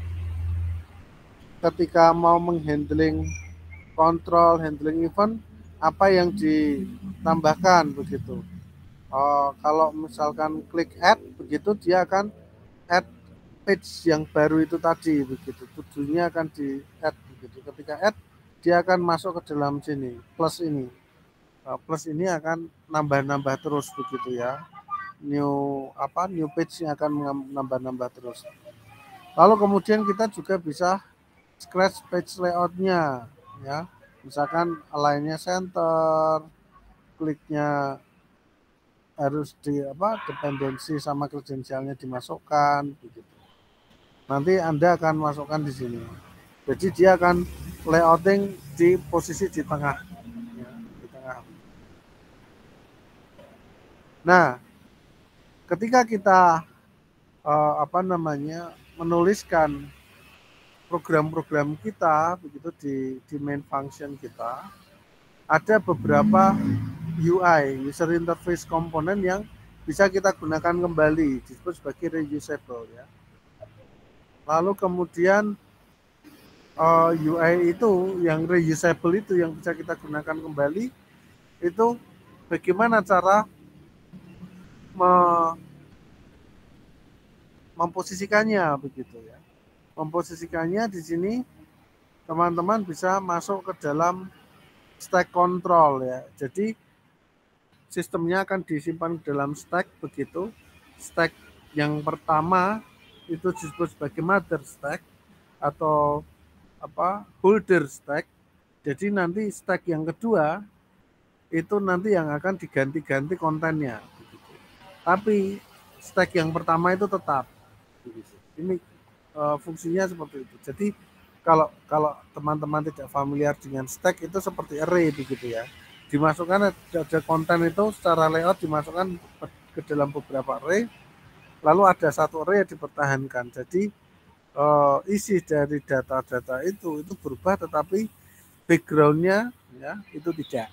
ketika mau menghandling kontrol handling event, apa yang ditambahkan begitu. Kalau misalkan klik add begitu dia akan add page yang baru itu tadi begitu. Tujuannya akan di add begitu. Ketika add dia akan masuk ke dalam sini plus ini. Plus ini akan nambah-nambah terus begitu ya. New page-nya akan nambah-nambah terus. Lalu kemudian kita juga bisa scratch page layout-nya ya. Misalkan align-nya center, kliknya harus dependensi sama kredensialnya dimasukkan begitu. Nanti Anda akan masukkan di sini. Jadi dia akan layouting di posisi di tengah ya, di tengah. Nah, ketika kita menuliskan program-program kita begitu di main function kita, ada beberapa UI user interface komponen yang bisa kita gunakan kembali, disebut sebagai reusable ya. Lalu kemudian UI itu yang reusable itu yang bisa kita gunakan kembali itu bagaimana cara memposisikannya begitu ya. Memposisikannya di sini teman-teman bisa masuk ke dalam stack control ya. Jadi sistemnya akan disimpan dalam stack begitu. Stack yang pertama itu disebut sebagai mother stack atau holder stack. Jadi nanti stack yang kedua itu nanti yang akan diganti-ganti kontennya. Tapi stack yang pertama itu tetap. Ini fungsinya seperti itu. Jadi kalau teman-teman tidak familiar dengan stack itu seperti array begitu ya. Dimasukkan ada konten itu secara layout dimasukkan ke dalam beberapa array, lalu ada satu array yang dipertahankan. Jadi isi dari data-data itu berubah, tetapi backgroundnya ya itu tidak.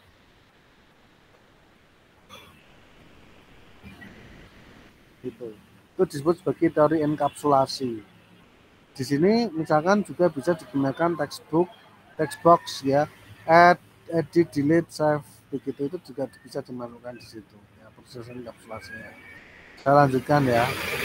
Itu disebut sebagai teori enkapsulasi. Di sini misalkan juga bisa digunakan textbox ya, add, edit, delete, save begitu, itu juga bisa dimasukkan di situ ya, proses enkapsulasinya. Saya lanjutkan ya.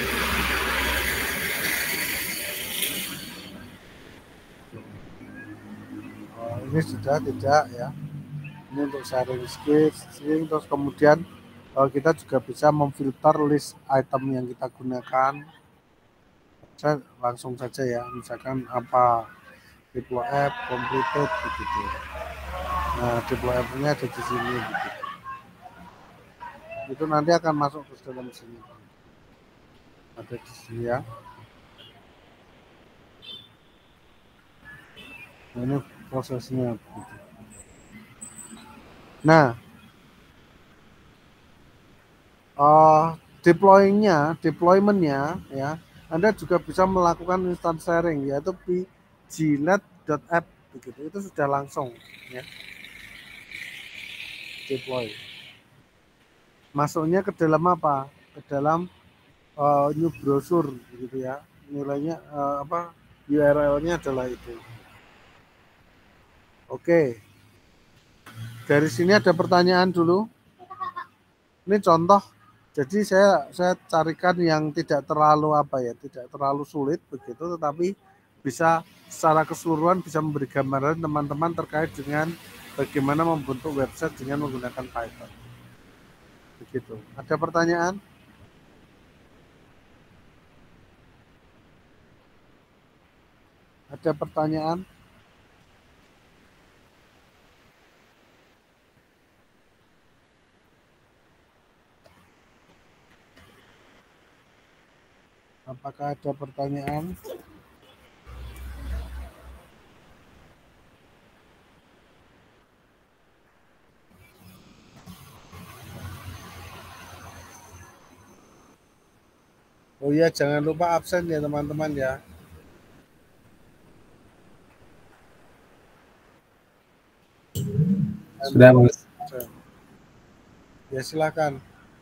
Ini sudah tidak ya. Ini untuk sharing screen, terus kemudian kita juga bisa memfilter list item yang kita gunakan. Saya langsung saja ya, misalkan apa deploy app completed begitu. Nah, deploy app-nya ada di sini begitu. Itu nanti akan masuk ke dalam sini. Ada di sini ya. Nah, ini prosesnya begitu. Nah, deploymentnya ya, Anda juga bisa melakukan instant sharing yaitu pgnet.app begitu. Itu sudah langsung ya. Deploy. Masuknya ke dalam apa? Ke dalam new browser gitu ya. Nilainya URL-nya adalah itu. Oke. Dari sini ada pertanyaan dulu. Ini contoh. Jadi saya carikan yang tidak terlalu tidak terlalu sulit begitu, tetapi bisa secara keseluruhan bisa memberi gambaran teman-teman terkait dengan bagaimana membentuk website dengan menggunakan Python. Begitu. Ada pertanyaan? Ada pertanyaan? Apakah ada pertanyaan? Oh iya, jangan lupa absen ya teman-teman ya. Sudah, Mas. Ya silakan.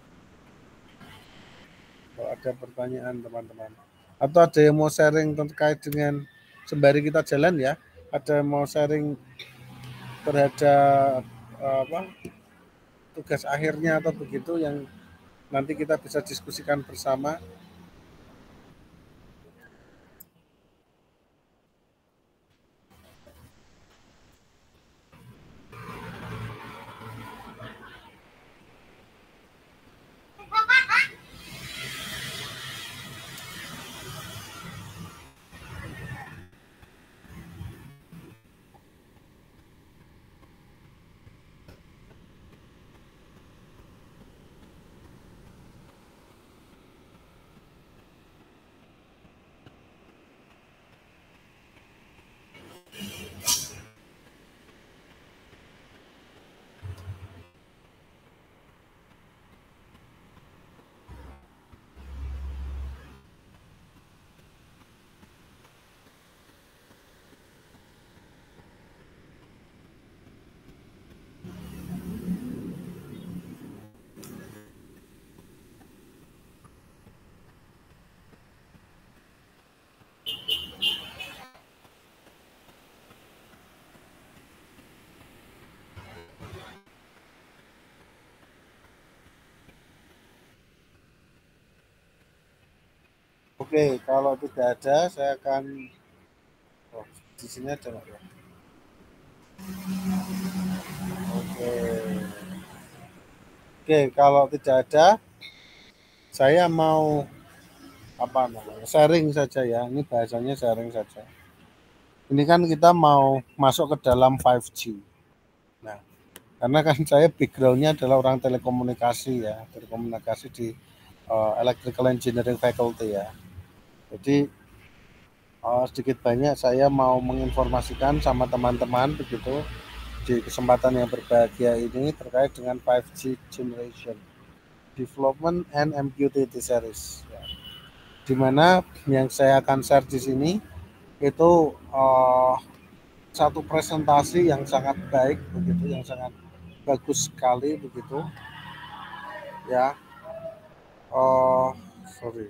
Kalau ada pertanyaan teman-teman. Atau ada yang mau sharing terkait dengan sembari kita jalan ya. Ada yang mau sharing terhadap tugas akhirnya atau begitu yang nanti kita bisa diskusikan bersama. Oke, kalau tidak ada, saya akan di sini ada nggak ya? Oke, kalau tidak ada, saya mau apa namanya sharing saja ya. Ini bahasanya sharing saja. Ini kan kita mau masuk ke dalam 5G. Nah, karena kan saya backgroundnya adalah orang telekomunikasi ya, telekomunikasi di Electrical Engineering Faculty ya. Jadi sedikit banyak saya mau menginformasikan sama teman-teman begitu di kesempatan yang berbahagia ini terkait dengan 5G generation development and MQTT series ya. Dimana yang saya akan share di sini itu satu presentasi yang sangat baik begitu, yang sangat bagus sekali begitu ya. Sorry,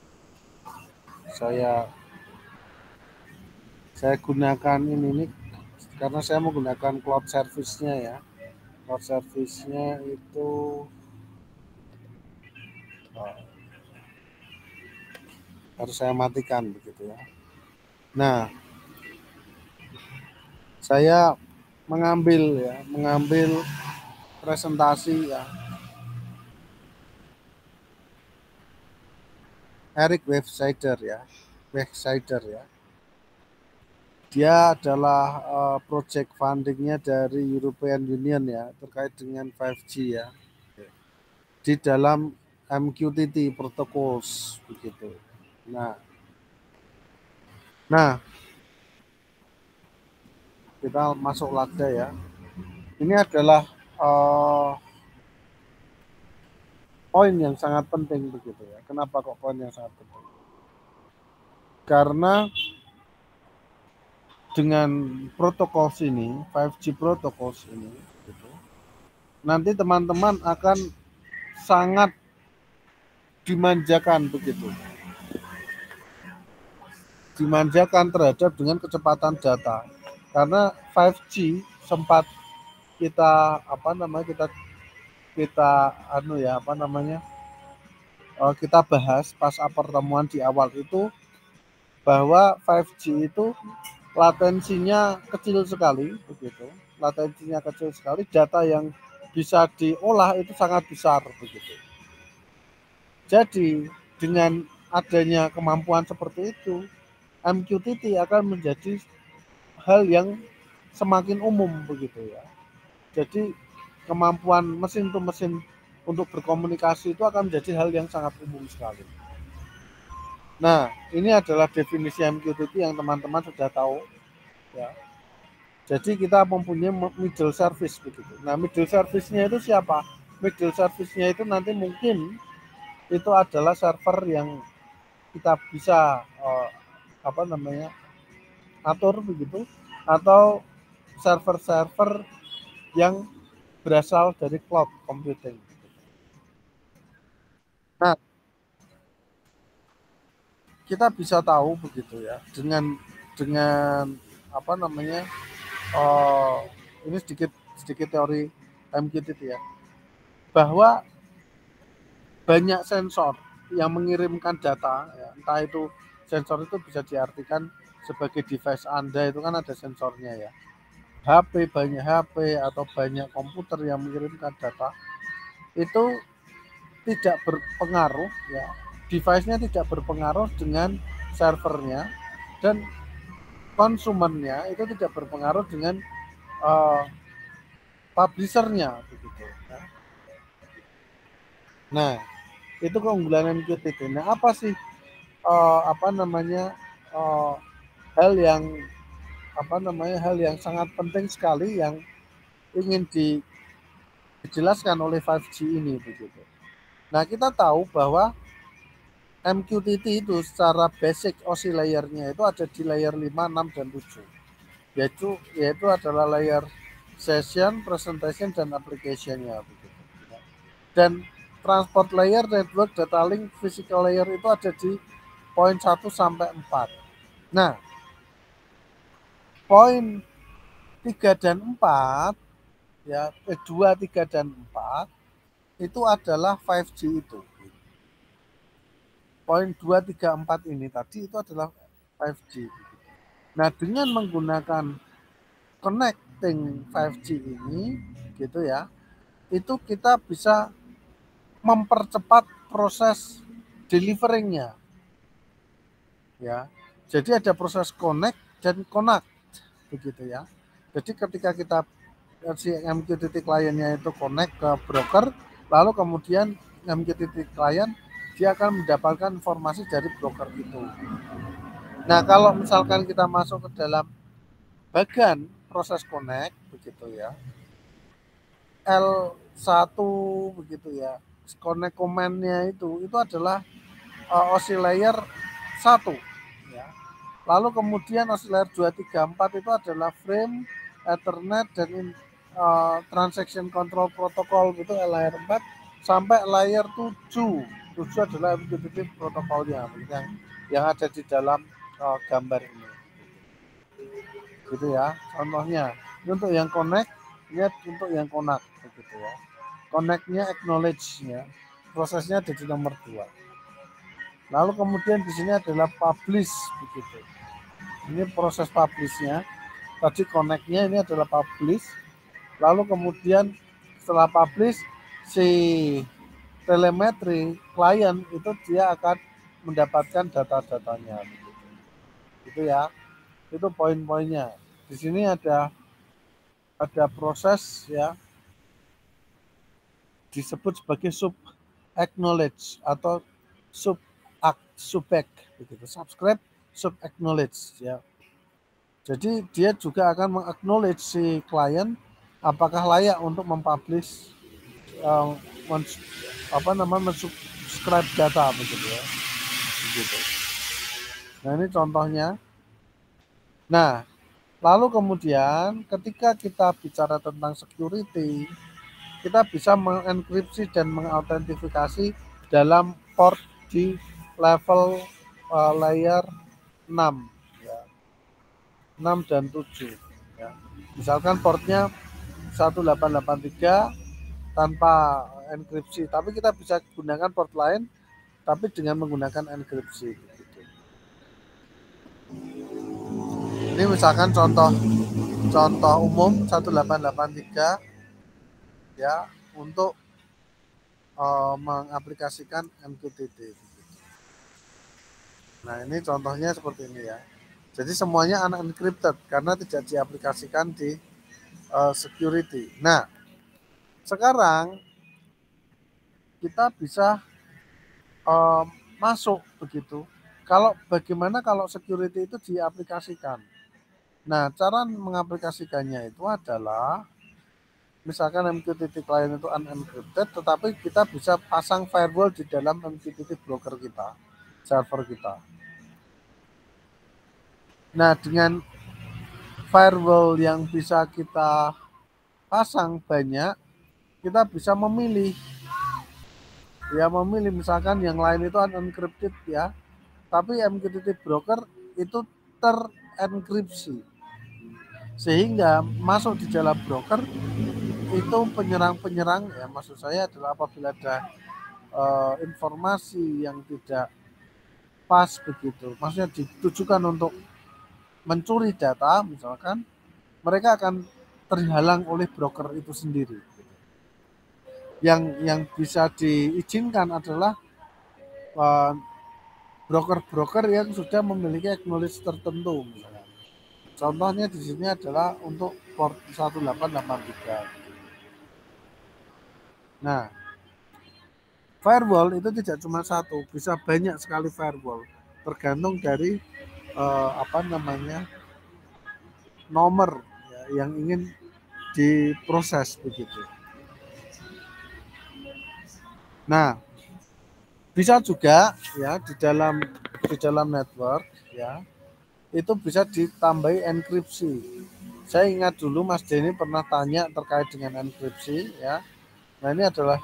saya gunakan ini nih karena saya menggunakan cloud service-nya ya. Cloud service-nya itu harus saya matikan begitu ya. Nah, saya mengambil presentasi ya. Eric Websider ya. Dia adalah project fundingnya dari European Union ya terkait dengan 5G ya di dalam MQTT protocols begitu. Nah kita masuk lada ya. Ini adalah poin yang sangat penting begitu ya. Kenapa kok poin yang sangat penting? Karena dengan protokol ini, 5G protokol ini, gitu, nanti teman-teman akan sangat dimanjakan begitu, dimanjakan terhadap dengan kecepatan data. Karena 5G sempat kita kita bahas pas pertemuan di awal itu bahwa 5G itu latensinya kecil sekali begitu. Latensinya kecil sekali, data yang bisa diolah itu sangat besar begitu. Jadi dengan adanya kemampuan seperti itu, MQTT akan menjadi hal yang semakin umum begitu ya. Jadi kemampuan mesin to mesin untuk berkomunikasi itu akan menjadi hal yang sangat umum sekali. Nah, ini adalah definisi MQTT yang teman-teman sudah tahu ya. Jadi kita mempunyai middle service begitu. Nah, middle service-nya itu siapa? Middle service-nya itu nanti mungkin itu adalah server yang kita bisa atur begitu, atau server-server yang berasal dari cloud computing. Nah, kita bisa tahu begitu ya dengan ini sedikit teori MQTT ya, bahwa banyak sensor yang mengirimkan data ya, entah itu sensor itu bisa diartikan sebagai device Anda, itu kan ada sensornya ya, banyak HP atau banyak komputer yang mengirimkan data, itu tidak berpengaruh ya, device-nya tidak berpengaruh dengan servernya, dan konsumennya itu tidak berpengaruh dengan publishernya begitu ya. Nah, itu keunggulan MQTT. Nah, apa sih hal yang sangat penting sekali yang ingin dijelaskan oleh 5G ini begitu. Nah, kita tahu bahwa MQTT itu secara basic OSI layer-nya itu ada di layer 5, 6, dan 7. Yaitu adalah layer session, presentation, dan application-nya begitu. Dan transport layer, network, data link, physical layer itu ada di poin 1 sampai 4. Nah, poin 3 dan 4 ya, 2, 3 dan 4 itu adalah 5G itu. Poin 2, 3, 4 ini tadi itu adalah 5G. Nah, dengan menggunakan connecting 5G ini gitu ya, itu kita bisa mempercepat proses delivering-nya ya. Jadi ada proses connect dan connect begitu ya. Jadi ketika kita si MQTT kliennya itu connect ke broker, lalu kemudian MQTT klien dia akan mendapatkan informasi dari broker itu. Nah, kalau misalkan kita masuk ke dalam bagian proses connect begitu ya, L1 begitu ya, connect command-nya itu adalah oscillator 1 ya. Lalu kemudian oscillator 2, 3, 4 itu adalah frame, Ethernet dan transaction control protocol itu layer 4 sampai layer 7. 7 adalah MQTT protokolnya yang ada di dalam gambar ini. Gitu ya. Contohnya, ini untuk yang connect, ini untuk yang connect begitu ya. Connect-nya acknowledge-nya. Prosesnya ada di nomor 2. Lalu kemudian di sini adalah publish begitu. Ini proses publish-nya. Tadi connect-nya ini adalah publish. Lalu kemudian setelah publish si telemetri klien itu dia akan mendapatkan data-datanya begitu. Gitu ya. Itu poin-poinnya. Di sini ada proses ya disebut sebagai sub acknowledge atau subback begitu. Subscribe, sub acknowledge ya. Jadi dia juga akan mengacknowledge si klien apakah layak untuk mempublish mensubscribe data begitu ya. Begitu. Nah, ini contohnya. Nah, lalu kemudian ketika kita bicara tentang security, kita bisa mengenkripsi dan mengautentifikasi dalam port di level layer 6 ya. 6 dan 7 ya. Misalkan portnya 1883 tanpa enkripsi, tapi kita bisa gunakan port lain tapi dengan menggunakan enkripsi gitu. Ini misalkan contoh umum 1883 ya untuk mengaplikasikan MQTT. Nah, ini contohnya seperti ini ya. Jadi semuanya unencrypted karena tidak diaplikasikan di security. Nah, sekarang kita bisa masuk begitu. Bagaimana kalau security itu diaplikasikan? Nah, cara mengaplikasikannya itu adalah misalkan MQTT client itu unencrypted, tetapi kita bisa pasang firewall di dalam MQTT broker kita, server kita. Nah, dengan firewall yang bisa kita pasang banyak, kita bisa memilih misalkan yang lain itu unencrypted ya, tapi MQTT broker itu terenkripsi sehingga masuk di dalam broker itu penyerang ya, maksud saya adalah apabila ada informasi yang tidak pas begitu, maksudnya ditujukan untuk mencuri data misalkan, mereka akan terhalang oleh broker itu sendiri. Yang bisa diizinkan adalah broker-broker yang sudah memiliki acknowledge tertentu misalnya. Contohnya di sini adalah untuk port 1883. Nah, firewall itu tidak cuma satu, bisa banyak sekali firewall, tergantung dari nomor ya, yang ingin diproses begitu. Nah, bisa juga ya di dalam network ya itu bisa ditambahi enkripsi. Saya ingat dulu Mas Denny pernah tanya terkait dengan enkripsi ya. Nah, ini adalah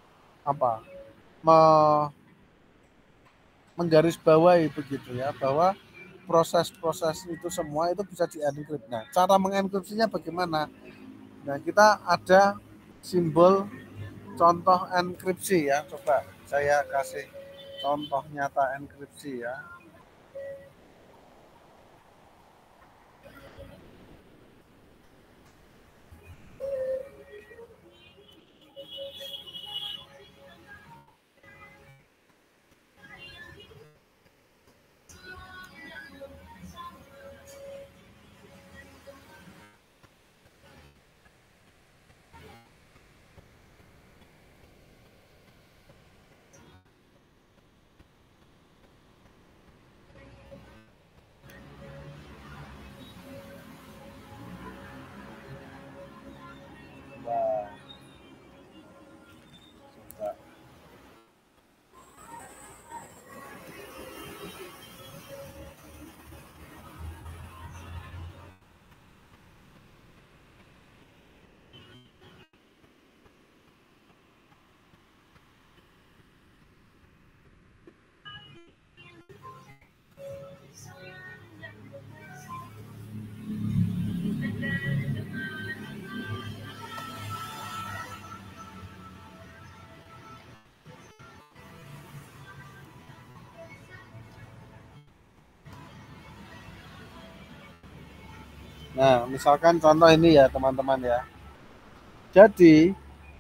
menggarisbawahi begitu ya, bahwa proses-proses itu semua itu bisa dienkrip. Nah, cara mengenkripsinya bagaimana? Nah, kita ada simbol contoh enkripsi ya. Coba saya kasih contoh nyata enkripsi ya. Nah, misalkan contoh ini ya teman-teman ya. Jadi,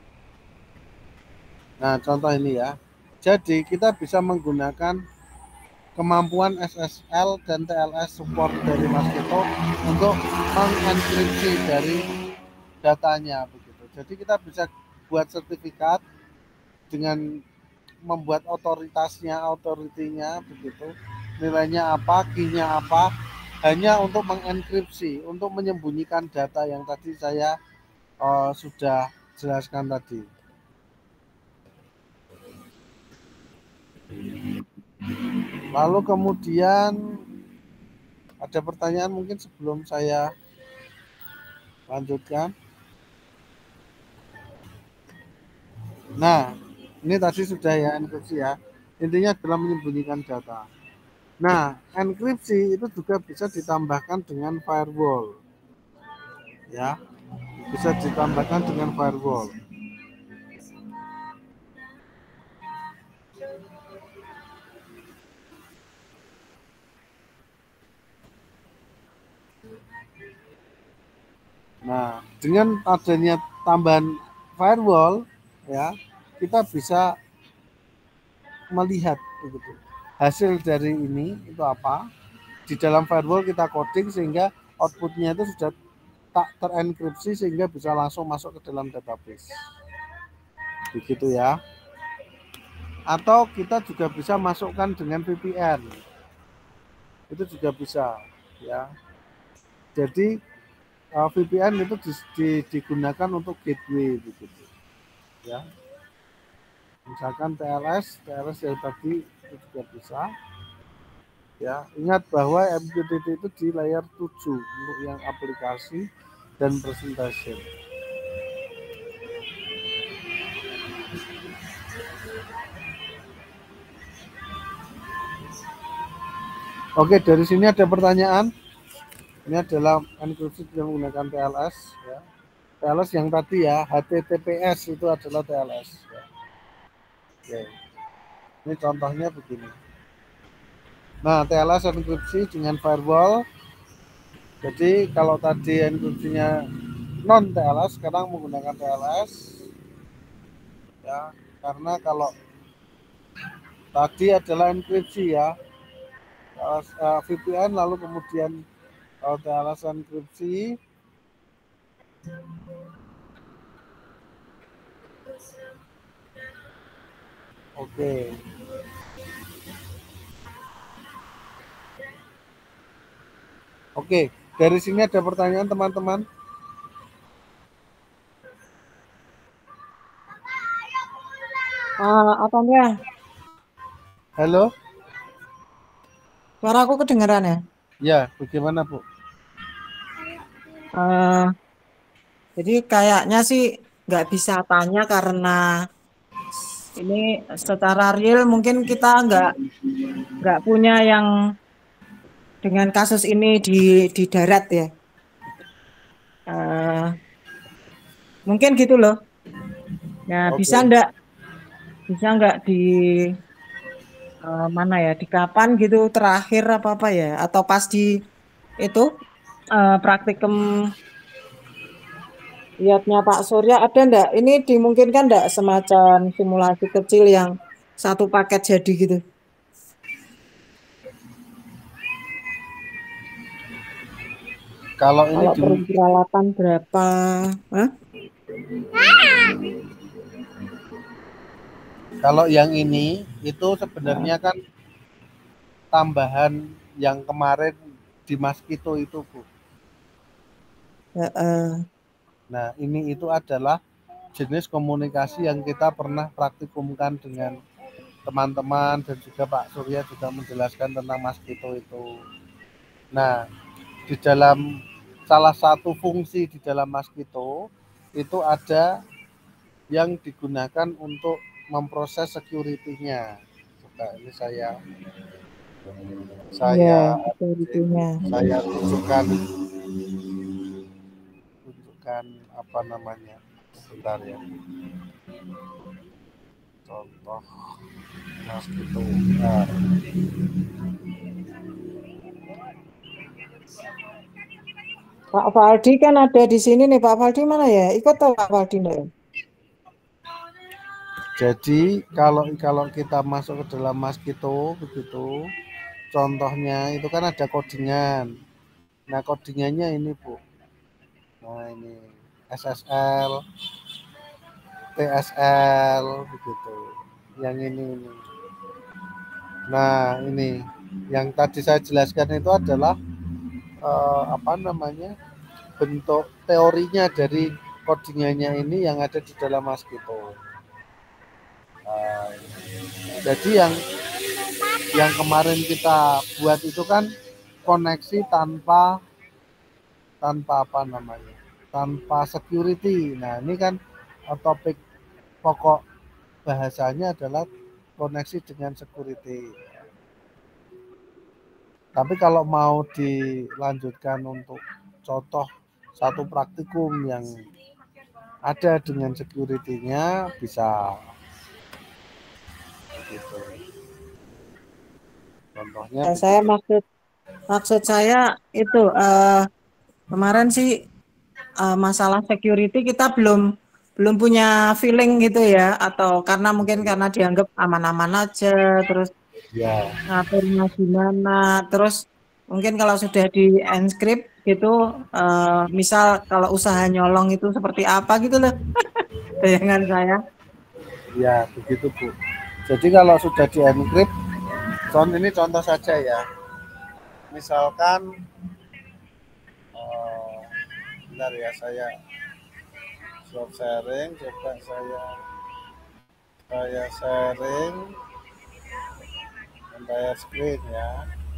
nah contoh ini ya. Jadi kita bisa menggunakan kemampuan SSL dan TLS support dari Mosquito untuk mengenkripsi dari datanya begitu. Jadi kita bisa buat sertifikat dengan membuat autoritinya begitu. Nilainya apa, key-nya apa, hanya untuk mengenkripsi, untuk menyembunyikan data yang tadi saya sudah jelaskan tadi. Lalu kemudian ada pertanyaan mungkin sebelum saya lanjutkan. Nah, ini tadi sudah ya enkripsi ya. Intinya adalah menyembunyikan data. Nah, enkripsi itu juga bisa ditambahkan dengan firewall. Ya, bisa ditambahkan dengan firewall. Nah, dengan adanya tambahan firewall, ya, kita bisa melihat begitu. Hasil dari ini itu apa? Di dalam firewall kita coding sehingga outputnya itu sudah tak terenkripsi sehingga bisa langsung masuk ke dalam database. Begitu ya. Atau kita juga bisa masukkan dengan VPN. Itu juga bisa, ya. Jadi VPN itu digunakan untuk gateway begitu. Ya. Misalkan TLS yang tadi itu juga bisa. Ya, ingat bahwa MQTT itu di layer 7 untuk yang aplikasi dan presentation. Oke, dari sini ada pertanyaan. Ini adalah enkripsi dengan menggunakan TLS. Ya. TLS yang tadi ya, HTTPS itu adalah TLS. Ya. Oke. Ini contohnya begini. Nah, TLS enkripsi dengan firewall. Jadi kalau tadi enkripsinya non TLS, sekarang menggunakan TLS. Ya, karena kalau tadi adalah enkripsi ya, VPN lalu kemudian TLS enkripsi. Oke. Oke, dari sini ada pertanyaan teman-teman. Apanya? Halo? Suara aku kedengeran ya? Ya, bagaimana Bu? Jadi kayaknya sih nggak bisa tanya karena ini secara real mungkin kita nggak punya yang dengan kasus ini di darat ya. Mungkin gitu loh. Nah, Oke. bisa nggak di mana ya? Di kapan gitu terakhir apa ya? Atau pas di itu praktikum lihatnya Pak Surya ada ndak? Ini dimungkinkan ndak semacam simulasi kecil yang satu paket jadi gitu? Kalau ini Kalau perlu peralatan berapa? Hah? Kalau yang ini itu sebenarnya kan tambahan yang kemarin di Mosquito itu Bu. Nah, ini itu adalah jenis komunikasi yang kita pernah praktikumkan dengan teman-teman dan juga Pak Surya juga menjelaskan tentang Mosquito itu. Nah, di dalam salah satu fungsi di dalam Mosquito itu ada yang digunakan untuk memproses security-nya. Coba ini saya tunjukkan apa namanya. Sebentar ya. Contoh Mosquito. Nah. Pak Faldi kan ada di sini nih. Pak Faldi mana ya? Ikut tuh Pak Faldi nih. Jadi kalau kita masuk ke dalam Mosquito begitu, contohnya itu kan ada codingan. Nah, codingannya ini, Bu. Nah, ini SSL, TSL begitu. Yang ini. Nah, ini yang tadi saya jelaskan itu adalah apa namanya? Bentuk teorinya dari codingannya ini yang ada di dalam Mosquito. Jadi yang kemarin kita buat itu kan koneksi tanpa apa namanya, tanpa security. Nah, ini kan topik pokok bahasanya adalah koneksi dengan security. Tapi kalau mau dilanjutkan untuk contoh satu praktikum yang ada dengan security-nya bisa gitu. Contohnya Ya, saya maksud saya itu kemarin sih masalah security kita belum punya feeling gitu ya, atau karena mungkin karena dianggap aman-aman aja, terus ya, ngaturnya gimana, terus mungkin kalau sudah di encrypt gitu, misal kalau usaha nyolong itu seperti apa gitu loh, bayangan saya. ya begitu, Bu. Jadi kalau sudah di encrypt, ini contoh saja ya. Misalkan bentar ya, saya stop sharing, coba saya sharing entire screen ya.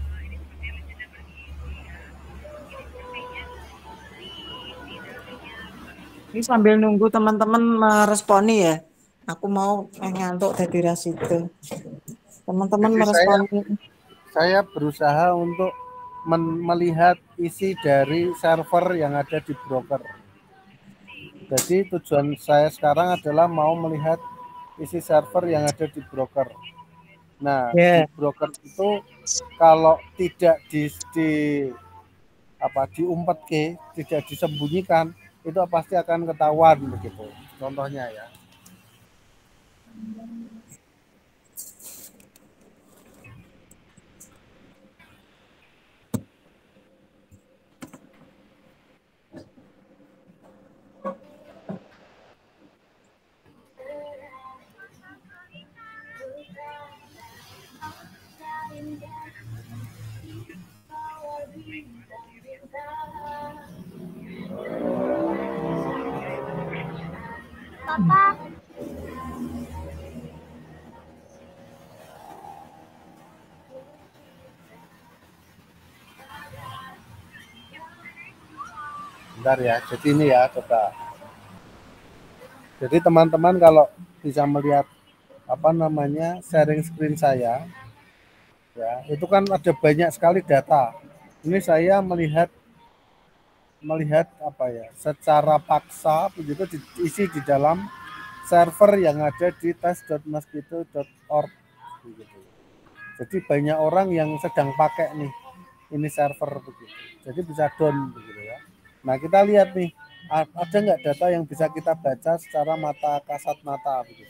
Ini sambil nunggu teman-teman meresponi ya. Aku mau ngantuk dari ras itu. Teman-teman Jadi meresponi. saya berusaha untuk melihat isi dari server yang ada di broker. Jadi tujuan saya sekarang adalah mau melihat isi server yang ada di broker. Nah, di broker itu kalau tidak diumpet tidak disembunyikan, itu pasti akan ketahuan begitu. Contohnya ya. Papa. Bentar ya. Jadi ini ya, coba. Jadi teman-teman kalau bisa melihat apa namanya sharing screen saya, ya itu kan ada banyak sekali data. Ini saya melihat apa ya, secara paksa begitu diisi di dalam server yang ada di test.mosquito.org begitu. Jadi banyak orang yang sedang pakai nih ini server begitu. Jadi bisa down begitu ya. Nah, kita lihat nih, ada nggak data yang bisa kita baca secara kasat mata begitu.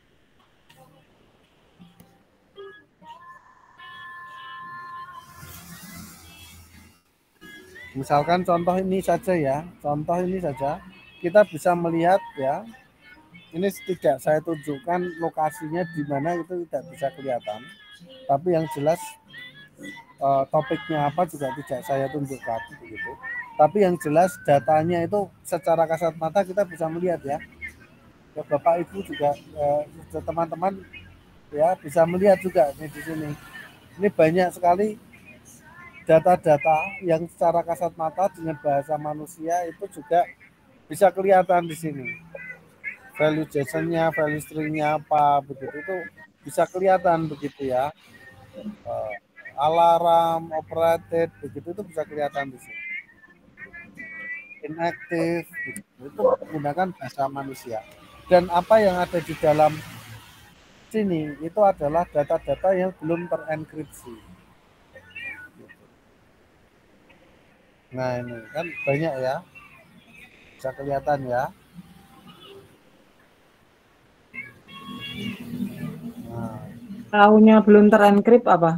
Misalkan contoh ini saja ya, kita bisa melihat ya, ini tidak saya tunjukkan lokasinya di mana, itu tidak bisa kelihatan, tapi yang jelas topiknya apa juga tidak saya tunjukkan begitu. Tapi yang jelas datanya itu secara kasat mata kita bisa melihat ya. Ya, Bapak Ibu juga teman-teman ya bisa melihat juga nih di sini. Ini banyak sekali data-data yang secara kasat mata dengan bahasa manusia itu juga bisa kelihatan di sini. Value JSON-nya, value string-nya apa begitu, itu bisa kelihatan begitu ya. Alarm, operated begitu itu bisa kelihatan di sini. Inactive itu menggunakan bahasa manusia. Dan apa yang ada di dalam sini itu adalah data-data yang belum terenkripsi. Nah ini kan banyak ya, bisa kelihatan ya. Nah, Tahunya belum terenkrip apa?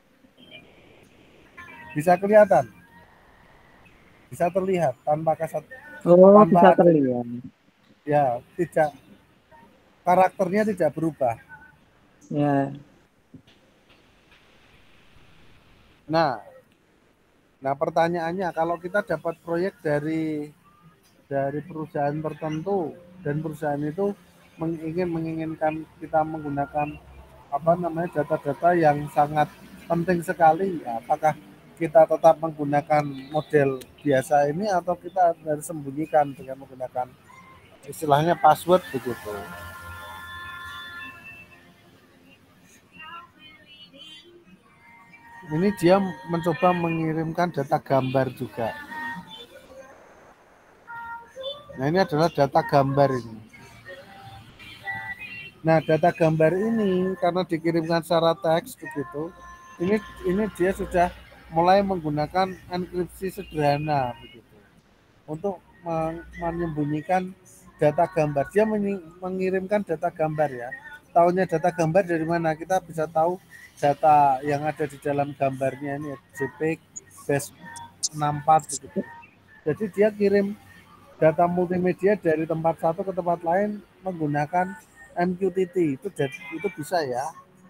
bisa kelihatan, bisa terlihat tanpa Oh, bisa tanpa adanya, terlihat. ya tidak, karakternya tidak berubah. Ya. Nah, pertanyaannya kalau kita dapat proyek dari perusahaan tertentu dan perusahaan itu menginginkan kita menggunakan apa namanya data-data yang sangat penting sekali, ya, apakah kita tetap menggunakan model biasa ini atau kita harus sembunyikan dengan menggunakan istilahnya password begitu. Ini dia mencoba mengirimkan data gambar juga. Nah ini adalah data gambar ini. Nah data gambar ini karena dikirimkan secara teks begitu, ini dia sudah mulai menggunakan enkripsi sederhana begitu untuk menyembunyikan data gambar. Dia mengirimkan data gambar ya. Tahunya data gambar dari mana? Kita bisa tahu data yang ada di dalam gambarnya ini JPEG, base64 begitu. Jadi dia kirim data multimedia dari tempat satu ke tempat lain menggunakan MQTT. Itu bisa ya.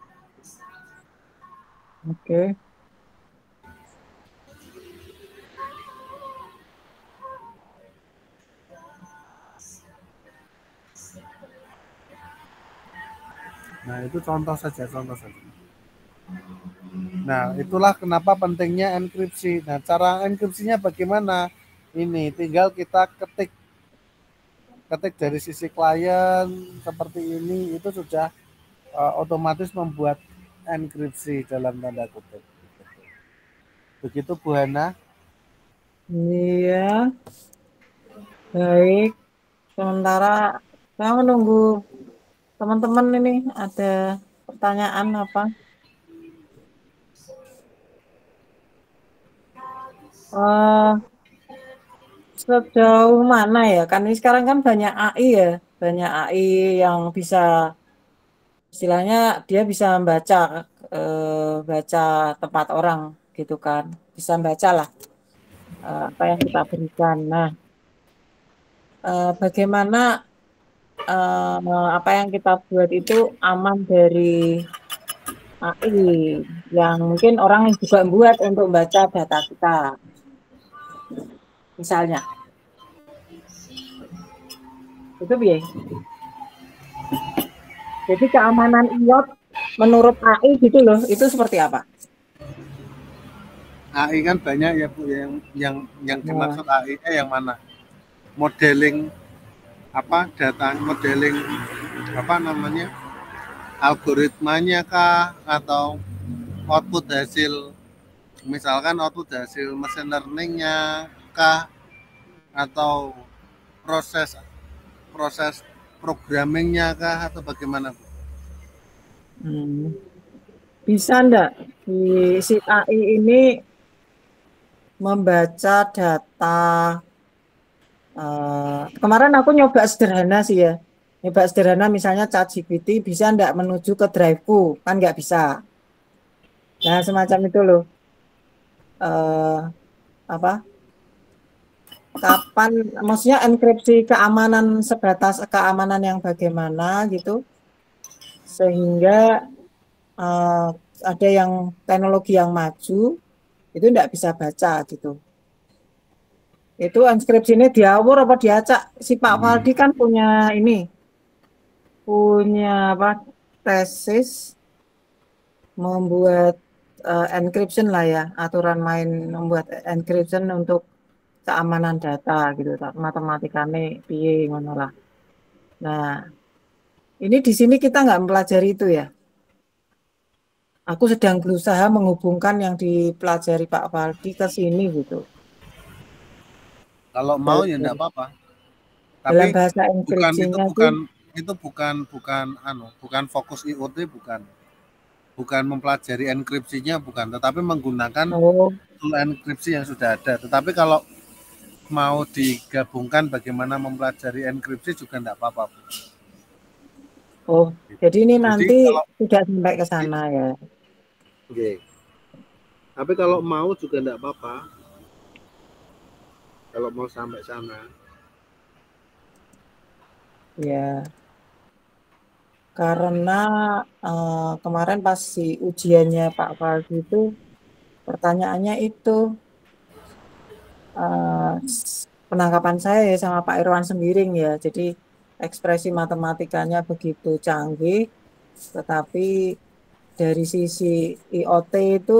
Oke. Nah, itu contoh saja. Nah, itulah kenapa pentingnya enkripsi. Nah, cara enkripsinya bagaimana? Ini tinggal kita ketik dari sisi klien seperti ini, itu sudah otomatis membuat enkripsi dalam tanda kutip. Begitu Bu Hana. Iya, baik. Sementara saya menunggu teman-teman ini ada pertanyaan apa? Sejauh mana ya? Kan ini sekarang kan banyak AI ya, banyak AI yang bisa istilahnya dia bisa baca tempat orang gitu kan, bisa baca lah apa yang kita berikan. Nah, bagaimana apa yang kita buat itu aman dari AI yang mungkin orang juga buat untuk membaca data kita, misalnya. Itu biaya. Jadi keamanan IOT menurut AI gitu loh, itu seperti apa? AI kan banyak ya Bu, yang dimaksud AI yang mana? Modeling apa data, modeling apa namanya? Algoritmanya kah atau output hasil, misalkan output hasil machine learning-nya kah atau proses programmingnya kah atau bagaimana Bu? Bisa enggak si AI ini membaca data? Kemarin aku nyoba sederhana sih ya, nyoba sederhana misalnya ChatGPT bisa enggak menuju ke drive-ku, kan nggak bisa. Nah semacam itu loh. Apa? Kapan? Maksudnya enkripsi keamanan sebatas keamanan yang bagaimana gitu, sehingga ada yang teknologi yang maju itu enggak bisa baca gitu. Itu enkripsi ini diawur apa diacak? Si Pak Faldi kan punya apa tesis membuat encryption lah ya, aturan main membuat encryption untuk keamanan data gitu, matematikanya piye ngono lah. Nah, ini di sini kita nggak mempelajari itu ya. Aku sedang berusaha menghubungkan yang dipelajari Pak Faldi ke sini gitu. Kalau mau ya enggak apa-apa. Dalam Tapi bahasa enkripsinya bukan fokus IoT, bukan mempelajari enkripsinya, bukan, tetapi menggunakan modul enkripsi yang sudah ada. Tetapi kalau mau digabungkan bagaimana mempelajari enkripsi juga enggak apa-apa. Oh, jadi ini Jadi nanti kalau tidak sampai ke sana ya. Oke. Tapi kalau mau juga enggak apa-apa. Kalau mau sampai sana. Ya, karena kemarin pas si ujiannya Pak Faldi itu pertanyaannya itu penangkapan saya ya sama Pak Irwan Sembiring ya. Jadi ekspresi matematikanya begitu canggih, tetapi dari sisi IoT itu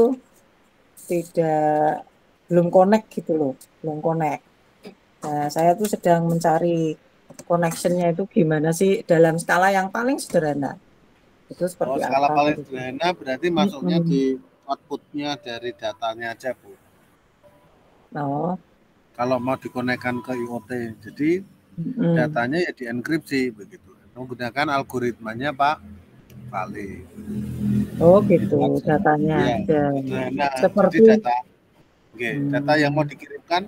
belum connect gitu loh, belum connect. Nah, saya tuh sedang mencari connectionnya itu gimana sih dalam skala yang paling sederhana. Itu seperti Skala apa paling gitu. sederhana berarti masuknya di outputnya dari datanya aja, Bu. Oh, Kalau mau dikonekkan ke IoT. Jadi datanya ya dienkripsi begitu. Menggunakan algoritmanya Pak Vale. oh gitu, datanya Ya, ada. sederhana. Jadi Seperti data yang mau dikirimkan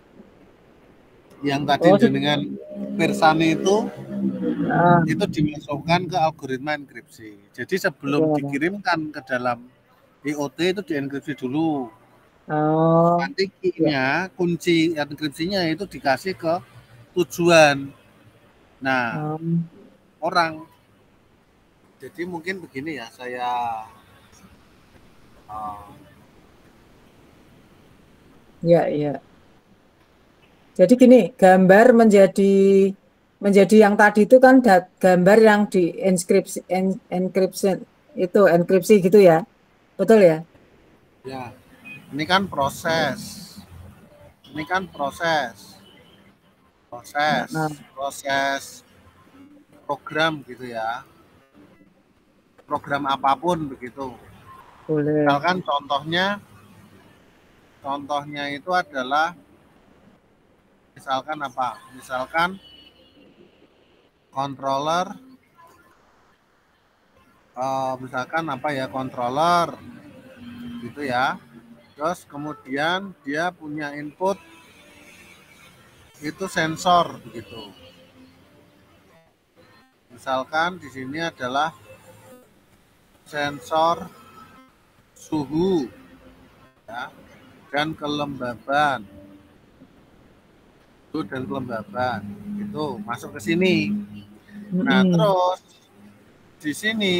yang tadi oh, dengan Persani itu ah, dimasukkan ke algoritma enkripsi. Jadi sebelum ya. dikirimkan ke dalam IoT itu dienkripsi dulu. Oh, Nanti ya. kunci enkripsinya itu dikasih ke tujuan. Nah, orang. Jadi mungkin begini ya, saya Ya, ya. Jadi gini, gambar menjadi yang tadi itu kan gambar yang di enkripsi gitu ya. Betul ya? Ya, ini kan proses. Ini kan proses program gitu ya. Program apapun begitu. Boleh. Misalkan contohnya itu adalah misalkan apa? Misalkan controller misalkan apa ya, controller gitu ya. Terus kemudian dia punya input itu sensor begitu. Misalkan di sini adalah sensor suhu ya, dan kelembaban. Suhu dan kelembaban itu masuk ke sini. Nah, terus di sini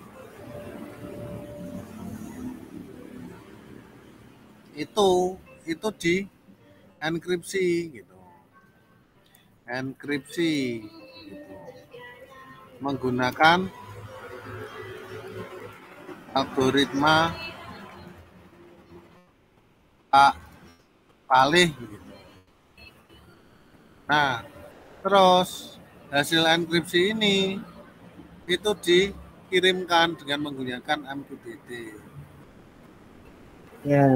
itu di enkripsi gitu. Enkripsi gitu. Menggunakan algoritma Pak Palih gitu. Nah, terus hasil enkripsi ini itu dikirimkan dengan menggunakan MQTT. Ya.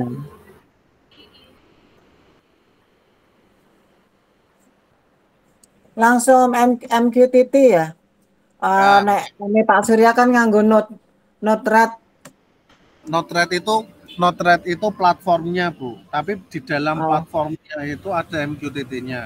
Langsung MQTT ya. Nek Pak Surya kan nganggo Node-RED. Node-RED itu platformnya, Bu. Tapi di dalam platformnya itu ada MQTT-nya.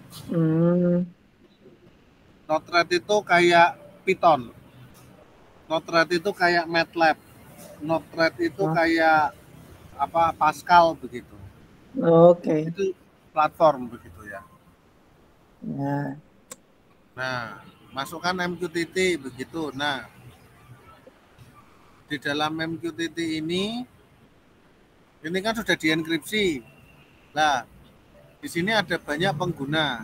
Node-RED itu kayak Python. Node-RED itu kayak MATLAB. Node-RED itu kayak apa, Pascal begitu. Oke. Itu platform begitu ya. Ya. Nah, masukkan MQTT begitu. Nah, di dalam MQTT ini kan sudah dienkripsi. Nah, di sini ada banyak pengguna.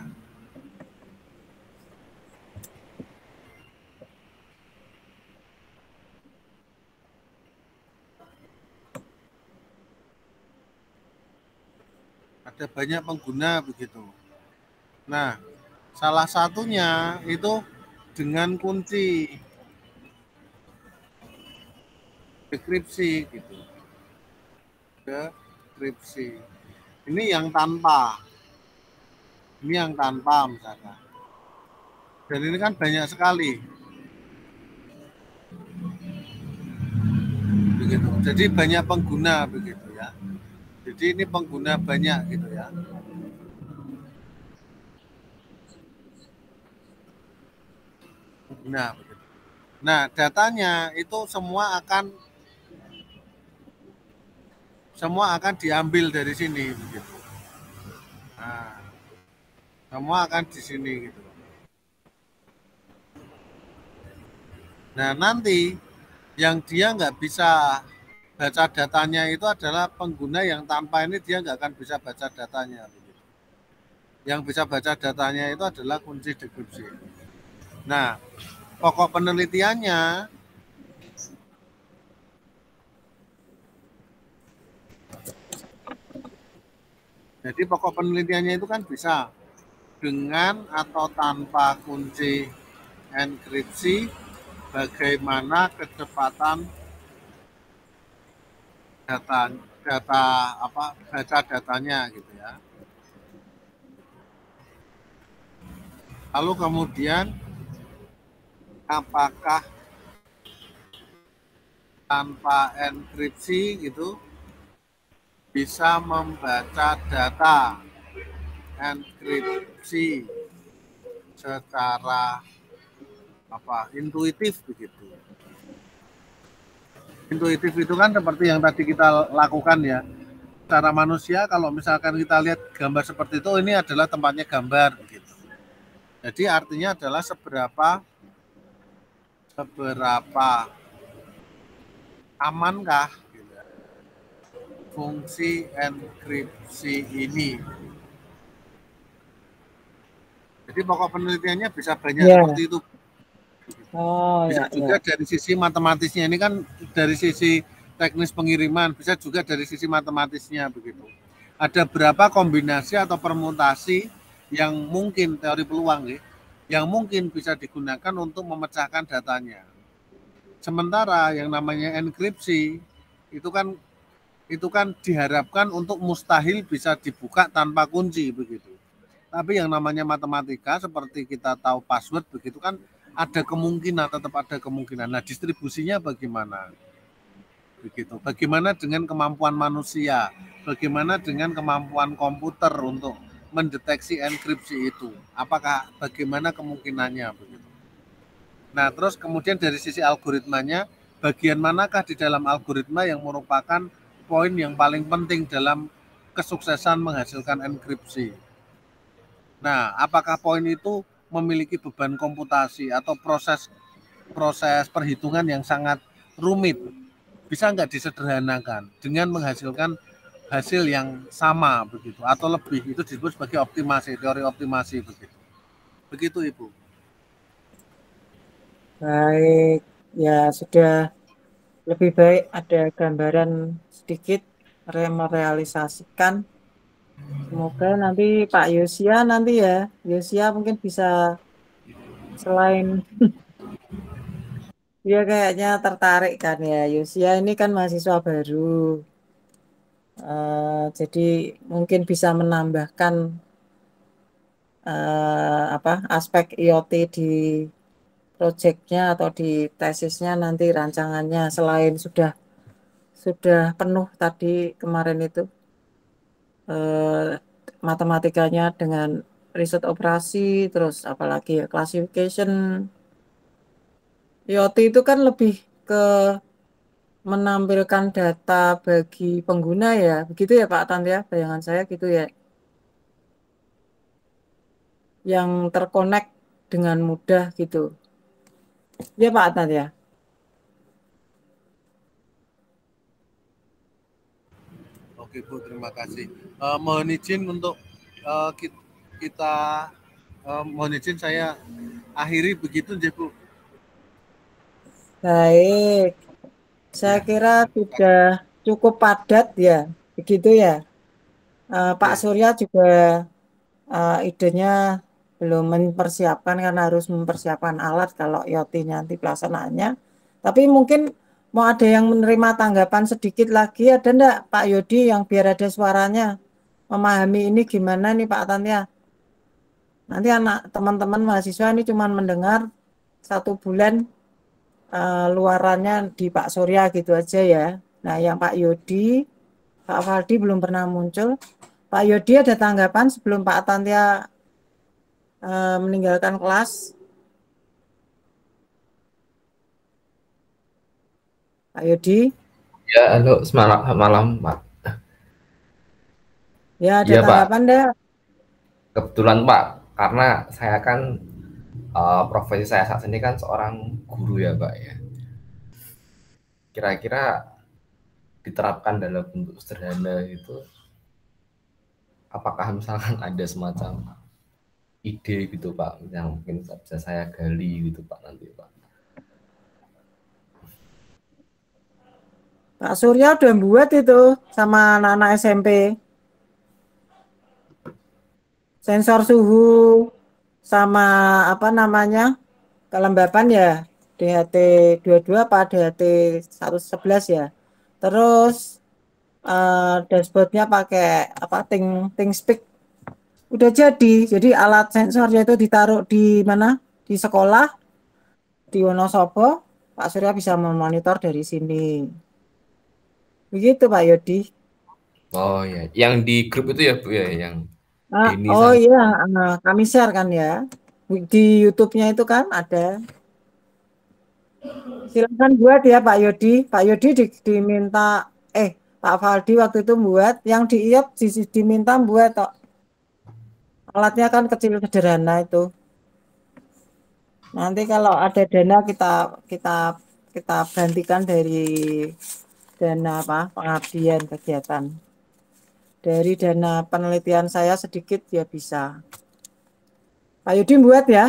Ada banyak pengguna begitu. Nah, salah satunya itu dengan kunci dekripsi gitu. Dekripsi. Ini yang tanpa. Ini yang tanpa misalkan. Dan ini kan banyak sekali. Begitu. Jadi banyak pengguna begitu ya. Di Jadi ini pengguna banyak gitu ya. Nah, begitu. Nah, datanya itu semua akan diambil dari sini begitu. Nah, semua akan di sini gitu. Nah, nanti yang dia nggak bisa baca datanya itu adalah pengguna yang tanpa ini dia nggak akan bisa baca datanya. Begitu. Yang bisa baca datanya itu adalah kunci dekripsi. Nah, pokok penelitiannya jadi pokok penelitiannya itu kan bisa dengan atau tanpa kunci enkripsi, bagaimana kecepatan baca datanya gitu ya. Lalu kemudian apakah tanpa enkripsi gitu bisa membaca data enkripsi secara intuitif begitu. Intuitif itu kan seperti yang tadi kita lakukan ya. Secara manusia kalau misalkan kita lihat gambar seperti itu, ini adalah tempatnya gambar begitu. Jadi artinya adalah seberapa amankah gitu, fungsi enkripsi ini. Jadi pokok penelitiannya bisa banyak seperti itu. Bisa juga dari sisi matematisnya, ini kan dari sisi teknis pengiriman, bisa juga dari sisi matematisnya begitu. Ada berapa kombinasi atau permutasi yang mungkin teori peluang yang mungkin bisa digunakan untuk memecahkan datanya. Sementara yang namanya enkripsi itu kan diharapkan untuk mustahil bisa dibuka tanpa kunci begitu. Tapi yang namanya matematika seperti kita tahu password begitu kan ada kemungkinan, tetap ada kemungkinan. Nah, distribusinya bagaimana? Begitu. Bagaimana dengan kemampuan manusia? Bagaimana dengan kemampuan komputer untuk mendeteksi enkripsi itu? Bagaimana kemungkinannya begitu? Nah, terus kemudian dari sisi algoritmanya, bagian manakah di dalam algoritma yang merupakan poin yang paling penting dalam kesuksesan menghasilkan enkripsi? Nah, apakah poin itu memiliki beban komputasi atau proses perhitungan yang sangat rumit? Bisa nggak disederhanakan dengan menghasilkan hasil yang sama begitu atau lebih? Itu disebut sebagai optimasi, teori optimasi begitu. Begitu Ibu. Baik, ya sudah lebih baik ada gambaran sedikit merealisasikan. Semoga nanti Pak Yosia mungkin bisa selain dia kayaknya tertarik kan ya. Yosia ini kan mahasiswa baru. Jadi mungkin bisa menambahkan aspek IoT di proyeknya atau di tesisnya nanti rancangannya selain sudah penuh tadi kemarin itu matematikanya dengan riset operasi, terus apalagi ya classification. IoT itu kan lebih ke menampilkan data bagi pengguna ya, begitu ya Pak Tan ya, bayangan saya gitu ya, yang terkonek dengan mudah gitu. Ya Pak Tan ya. Oke Bu, terima kasih. Mohon izin untuk mohon izin saya akhiri begitu Bu. Baik, saya kira sudah cukup padat ya, begitu ya. Pak Surya juga idenya belum mempersiapkan karena harus mempersiapkan alat kalau IoT nanti pelaksanaannya. Tapi mungkin mau ada yang menerima tanggapan sedikit lagi, ada enggak Pak Yodi yang biar ada suaranya memahami ini gimana nih Pak Tania? Nanti teman-teman mahasiswa ini cuma mendengar 1 bulan luarannya di Pak Surya gitu aja ya. Nah yang Pak Yodi Pak Faldi belum pernah muncul. Pak Yodi ada tanggapan sebelum Pak Atantia meninggalkan kelas? Pak Yodi? Ya, halo, selamat malam, Pak. Ya, ada Iya, Pak. tanggapan enggak? Kebetulan, Pak, karena saya kan profesi saya saat ini kan seorang guru ya, Pak ya. Kira-kira diterapkan dalam bentuk sederhana itu, apakah misalkan ada semacam ide gitu, Pak, yang mungkin bisa saya gali gitu, Pak, nanti, Pak. Pak Surya udah buat itu sama anak-anak SMP. Sensor suhu sama apa namanya? Kelembapan ya. DHT 22 apa DHT 111 ya. Terus dashboardnya pakai apa? ThinkSpeak. Udah jadi alat sensornya itu ditaruh di mana? Di sekolah di Wonosobo. Pak Surya bisa memonitor dari sini. Begitu Pak Yodi. Oh ya, yang di grup itu ya, Bu ya, yang Denny Oh sama iya, kami share kan ya. Di YouTube-nya itu kan ada. Silakan buat ya Pak Yodi. Pak Yodi diminta, Pak Faldi waktu itu buat, yang di IOP diminta buat toh. Alatnya kan kecil sederhana itu. Nanti kalau ada dana kita gantikan dari dana pengabdian kegiatan. Dari dana penelitian saya sedikit ya bisa. Pak Yudi buat ya.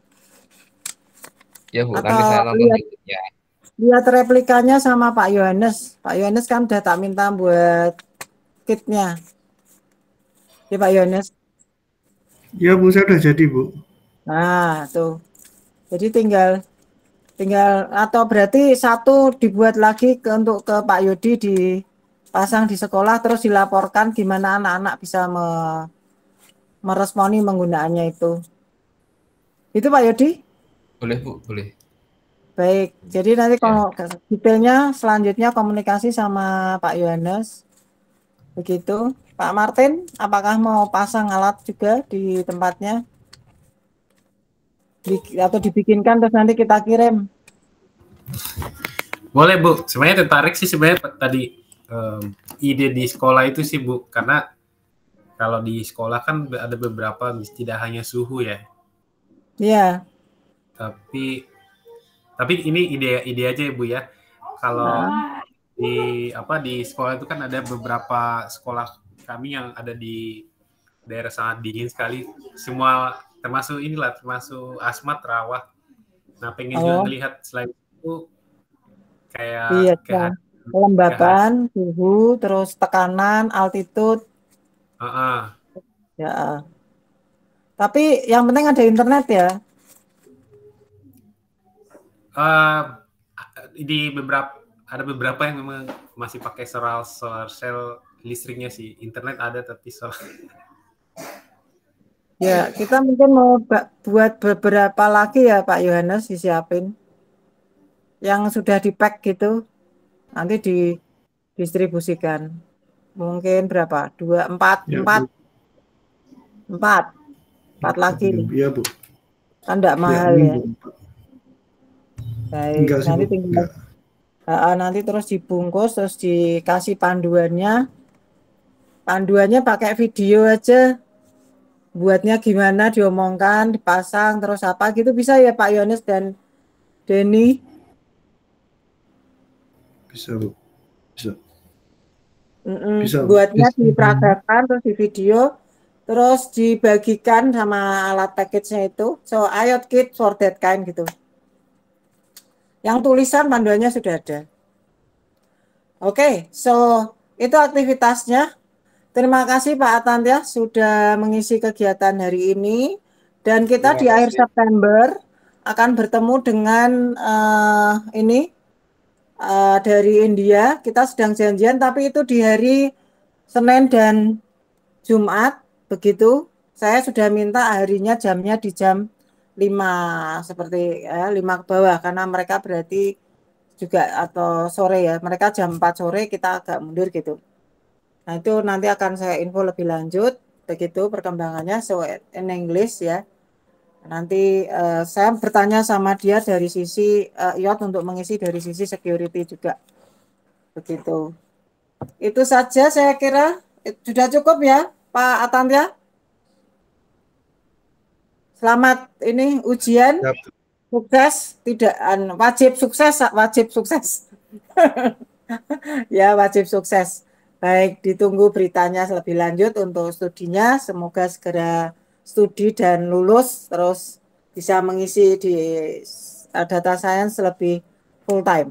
ya, Bu, Atau nanti saya nonton YouTube-nya. lihat replikanya sama Pak Yohanes. Pak Yohanes kan udah tak minta buat kitnya. Ya Pak Yohanes. Ya Bu, saya udah jadi Bu. Nah tuh. Jadi tinggal atau berarti satu dibuat lagi untuk ke Pak Yodi dipasang di sekolah terus dilaporkan gimana anak-anak bisa meresponi penggunaannya itu. Itu Pak Yodi? Boleh, Bu, boleh. Baik, jadi nanti Ya. kalau detailnya selanjutnya komunikasi sama Pak Yohanes. Begitu. Pak Martin, apakah mau pasang alat juga di tempatnya? Atau dibikinkan terus nanti kita kirim? Boleh Bu, sebenarnya tertarik sih sebenarnya tadi ide di sekolah itu sih Bu, karena kalau di sekolah kan ada beberapa tidak hanya suhu ya. Iya. Tapi ini ide aja ya Bu ya. Kalau di sekolah itu kan ada beberapa sekolah kami yang ada di daerah sangat dingin sekali. Semua termasuk Asmat, Rawah. Nah, pengen juga melihat selain itu kayak kelembapan, suhu, terus tekanan, altitude. Ya. Tapi yang penting ada internet ya. Ada beberapa yang memang masih pakai solar cell listriknya sih. Internet ada tapi solar. Ya, kita mungkin mau buat beberapa lagi ya Pak Yohanes disiapin. Yang sudah di-pack gitu. Nanti didistribusikan. Mungkin berapa? 4 lagi. Iya Bu. Kan enggak mahal ya. Baik, nanti tinggal nanti terus dibungkus, terus dikasih panduannya. Panduannya pakai video aja. Buatnya gimana, diomongkan, dipasang, terus apa gitu bisa ya Pak Yohanes dan Denny? Bisa Bu. Bisa. Bisa. Buatnya diperagakan, terus di video, terus dibagikan sama alat package-nya itu. So, IoT kit for that kind gitu. Yang tulisan panduannya sudah ada. Oke, so itu aktivitasnya. Terima kasih Pak Atantia sudah mengisi kegiatan hari ini. Dan kita di akhir September akan bertemu dengan dari India. Kita sedang janjian, tapi itu di hari Senin dan Jumat. Begitu. Saya sudah minta harinya jamnya di jam 5 seperti 5 ke bawah karena mereka berarti juga atau sore ya. Mereka jam 4 sore kita agak mundur gitu. Nah, itu nanti akan saya info lebih lanjut begitu perkembangannya, so in English ya. Nanti saya bertanya sama dia dari sisi IOT untuk mengisi dari sisi security juga. Begitu. Itu saja saya kira sudah cukup ya, Pak Atantya. Selamat ini ujian. Siap. Sukses, tidak wajib sukses, wajib sukses. Ya, wajib sukses. Baik, ditunggu beritanya lebih lanjut untuk studinya. Semoga segera studi dan lulus, terus bisa mengisi di data science lebih full time.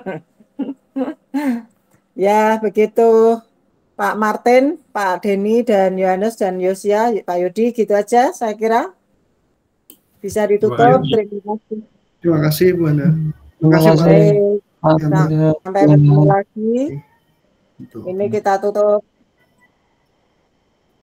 Ya, begitu Pak Martin, Pak Denny, dan Yohanes, dan Yosia, Pak Yudi, gitu aja saya kira. Bisa ditutup. Terima kasih. Terima kasih Bu Ana. Terima kasih Pak. Sampai bertemu lagi. Ini kita tutup.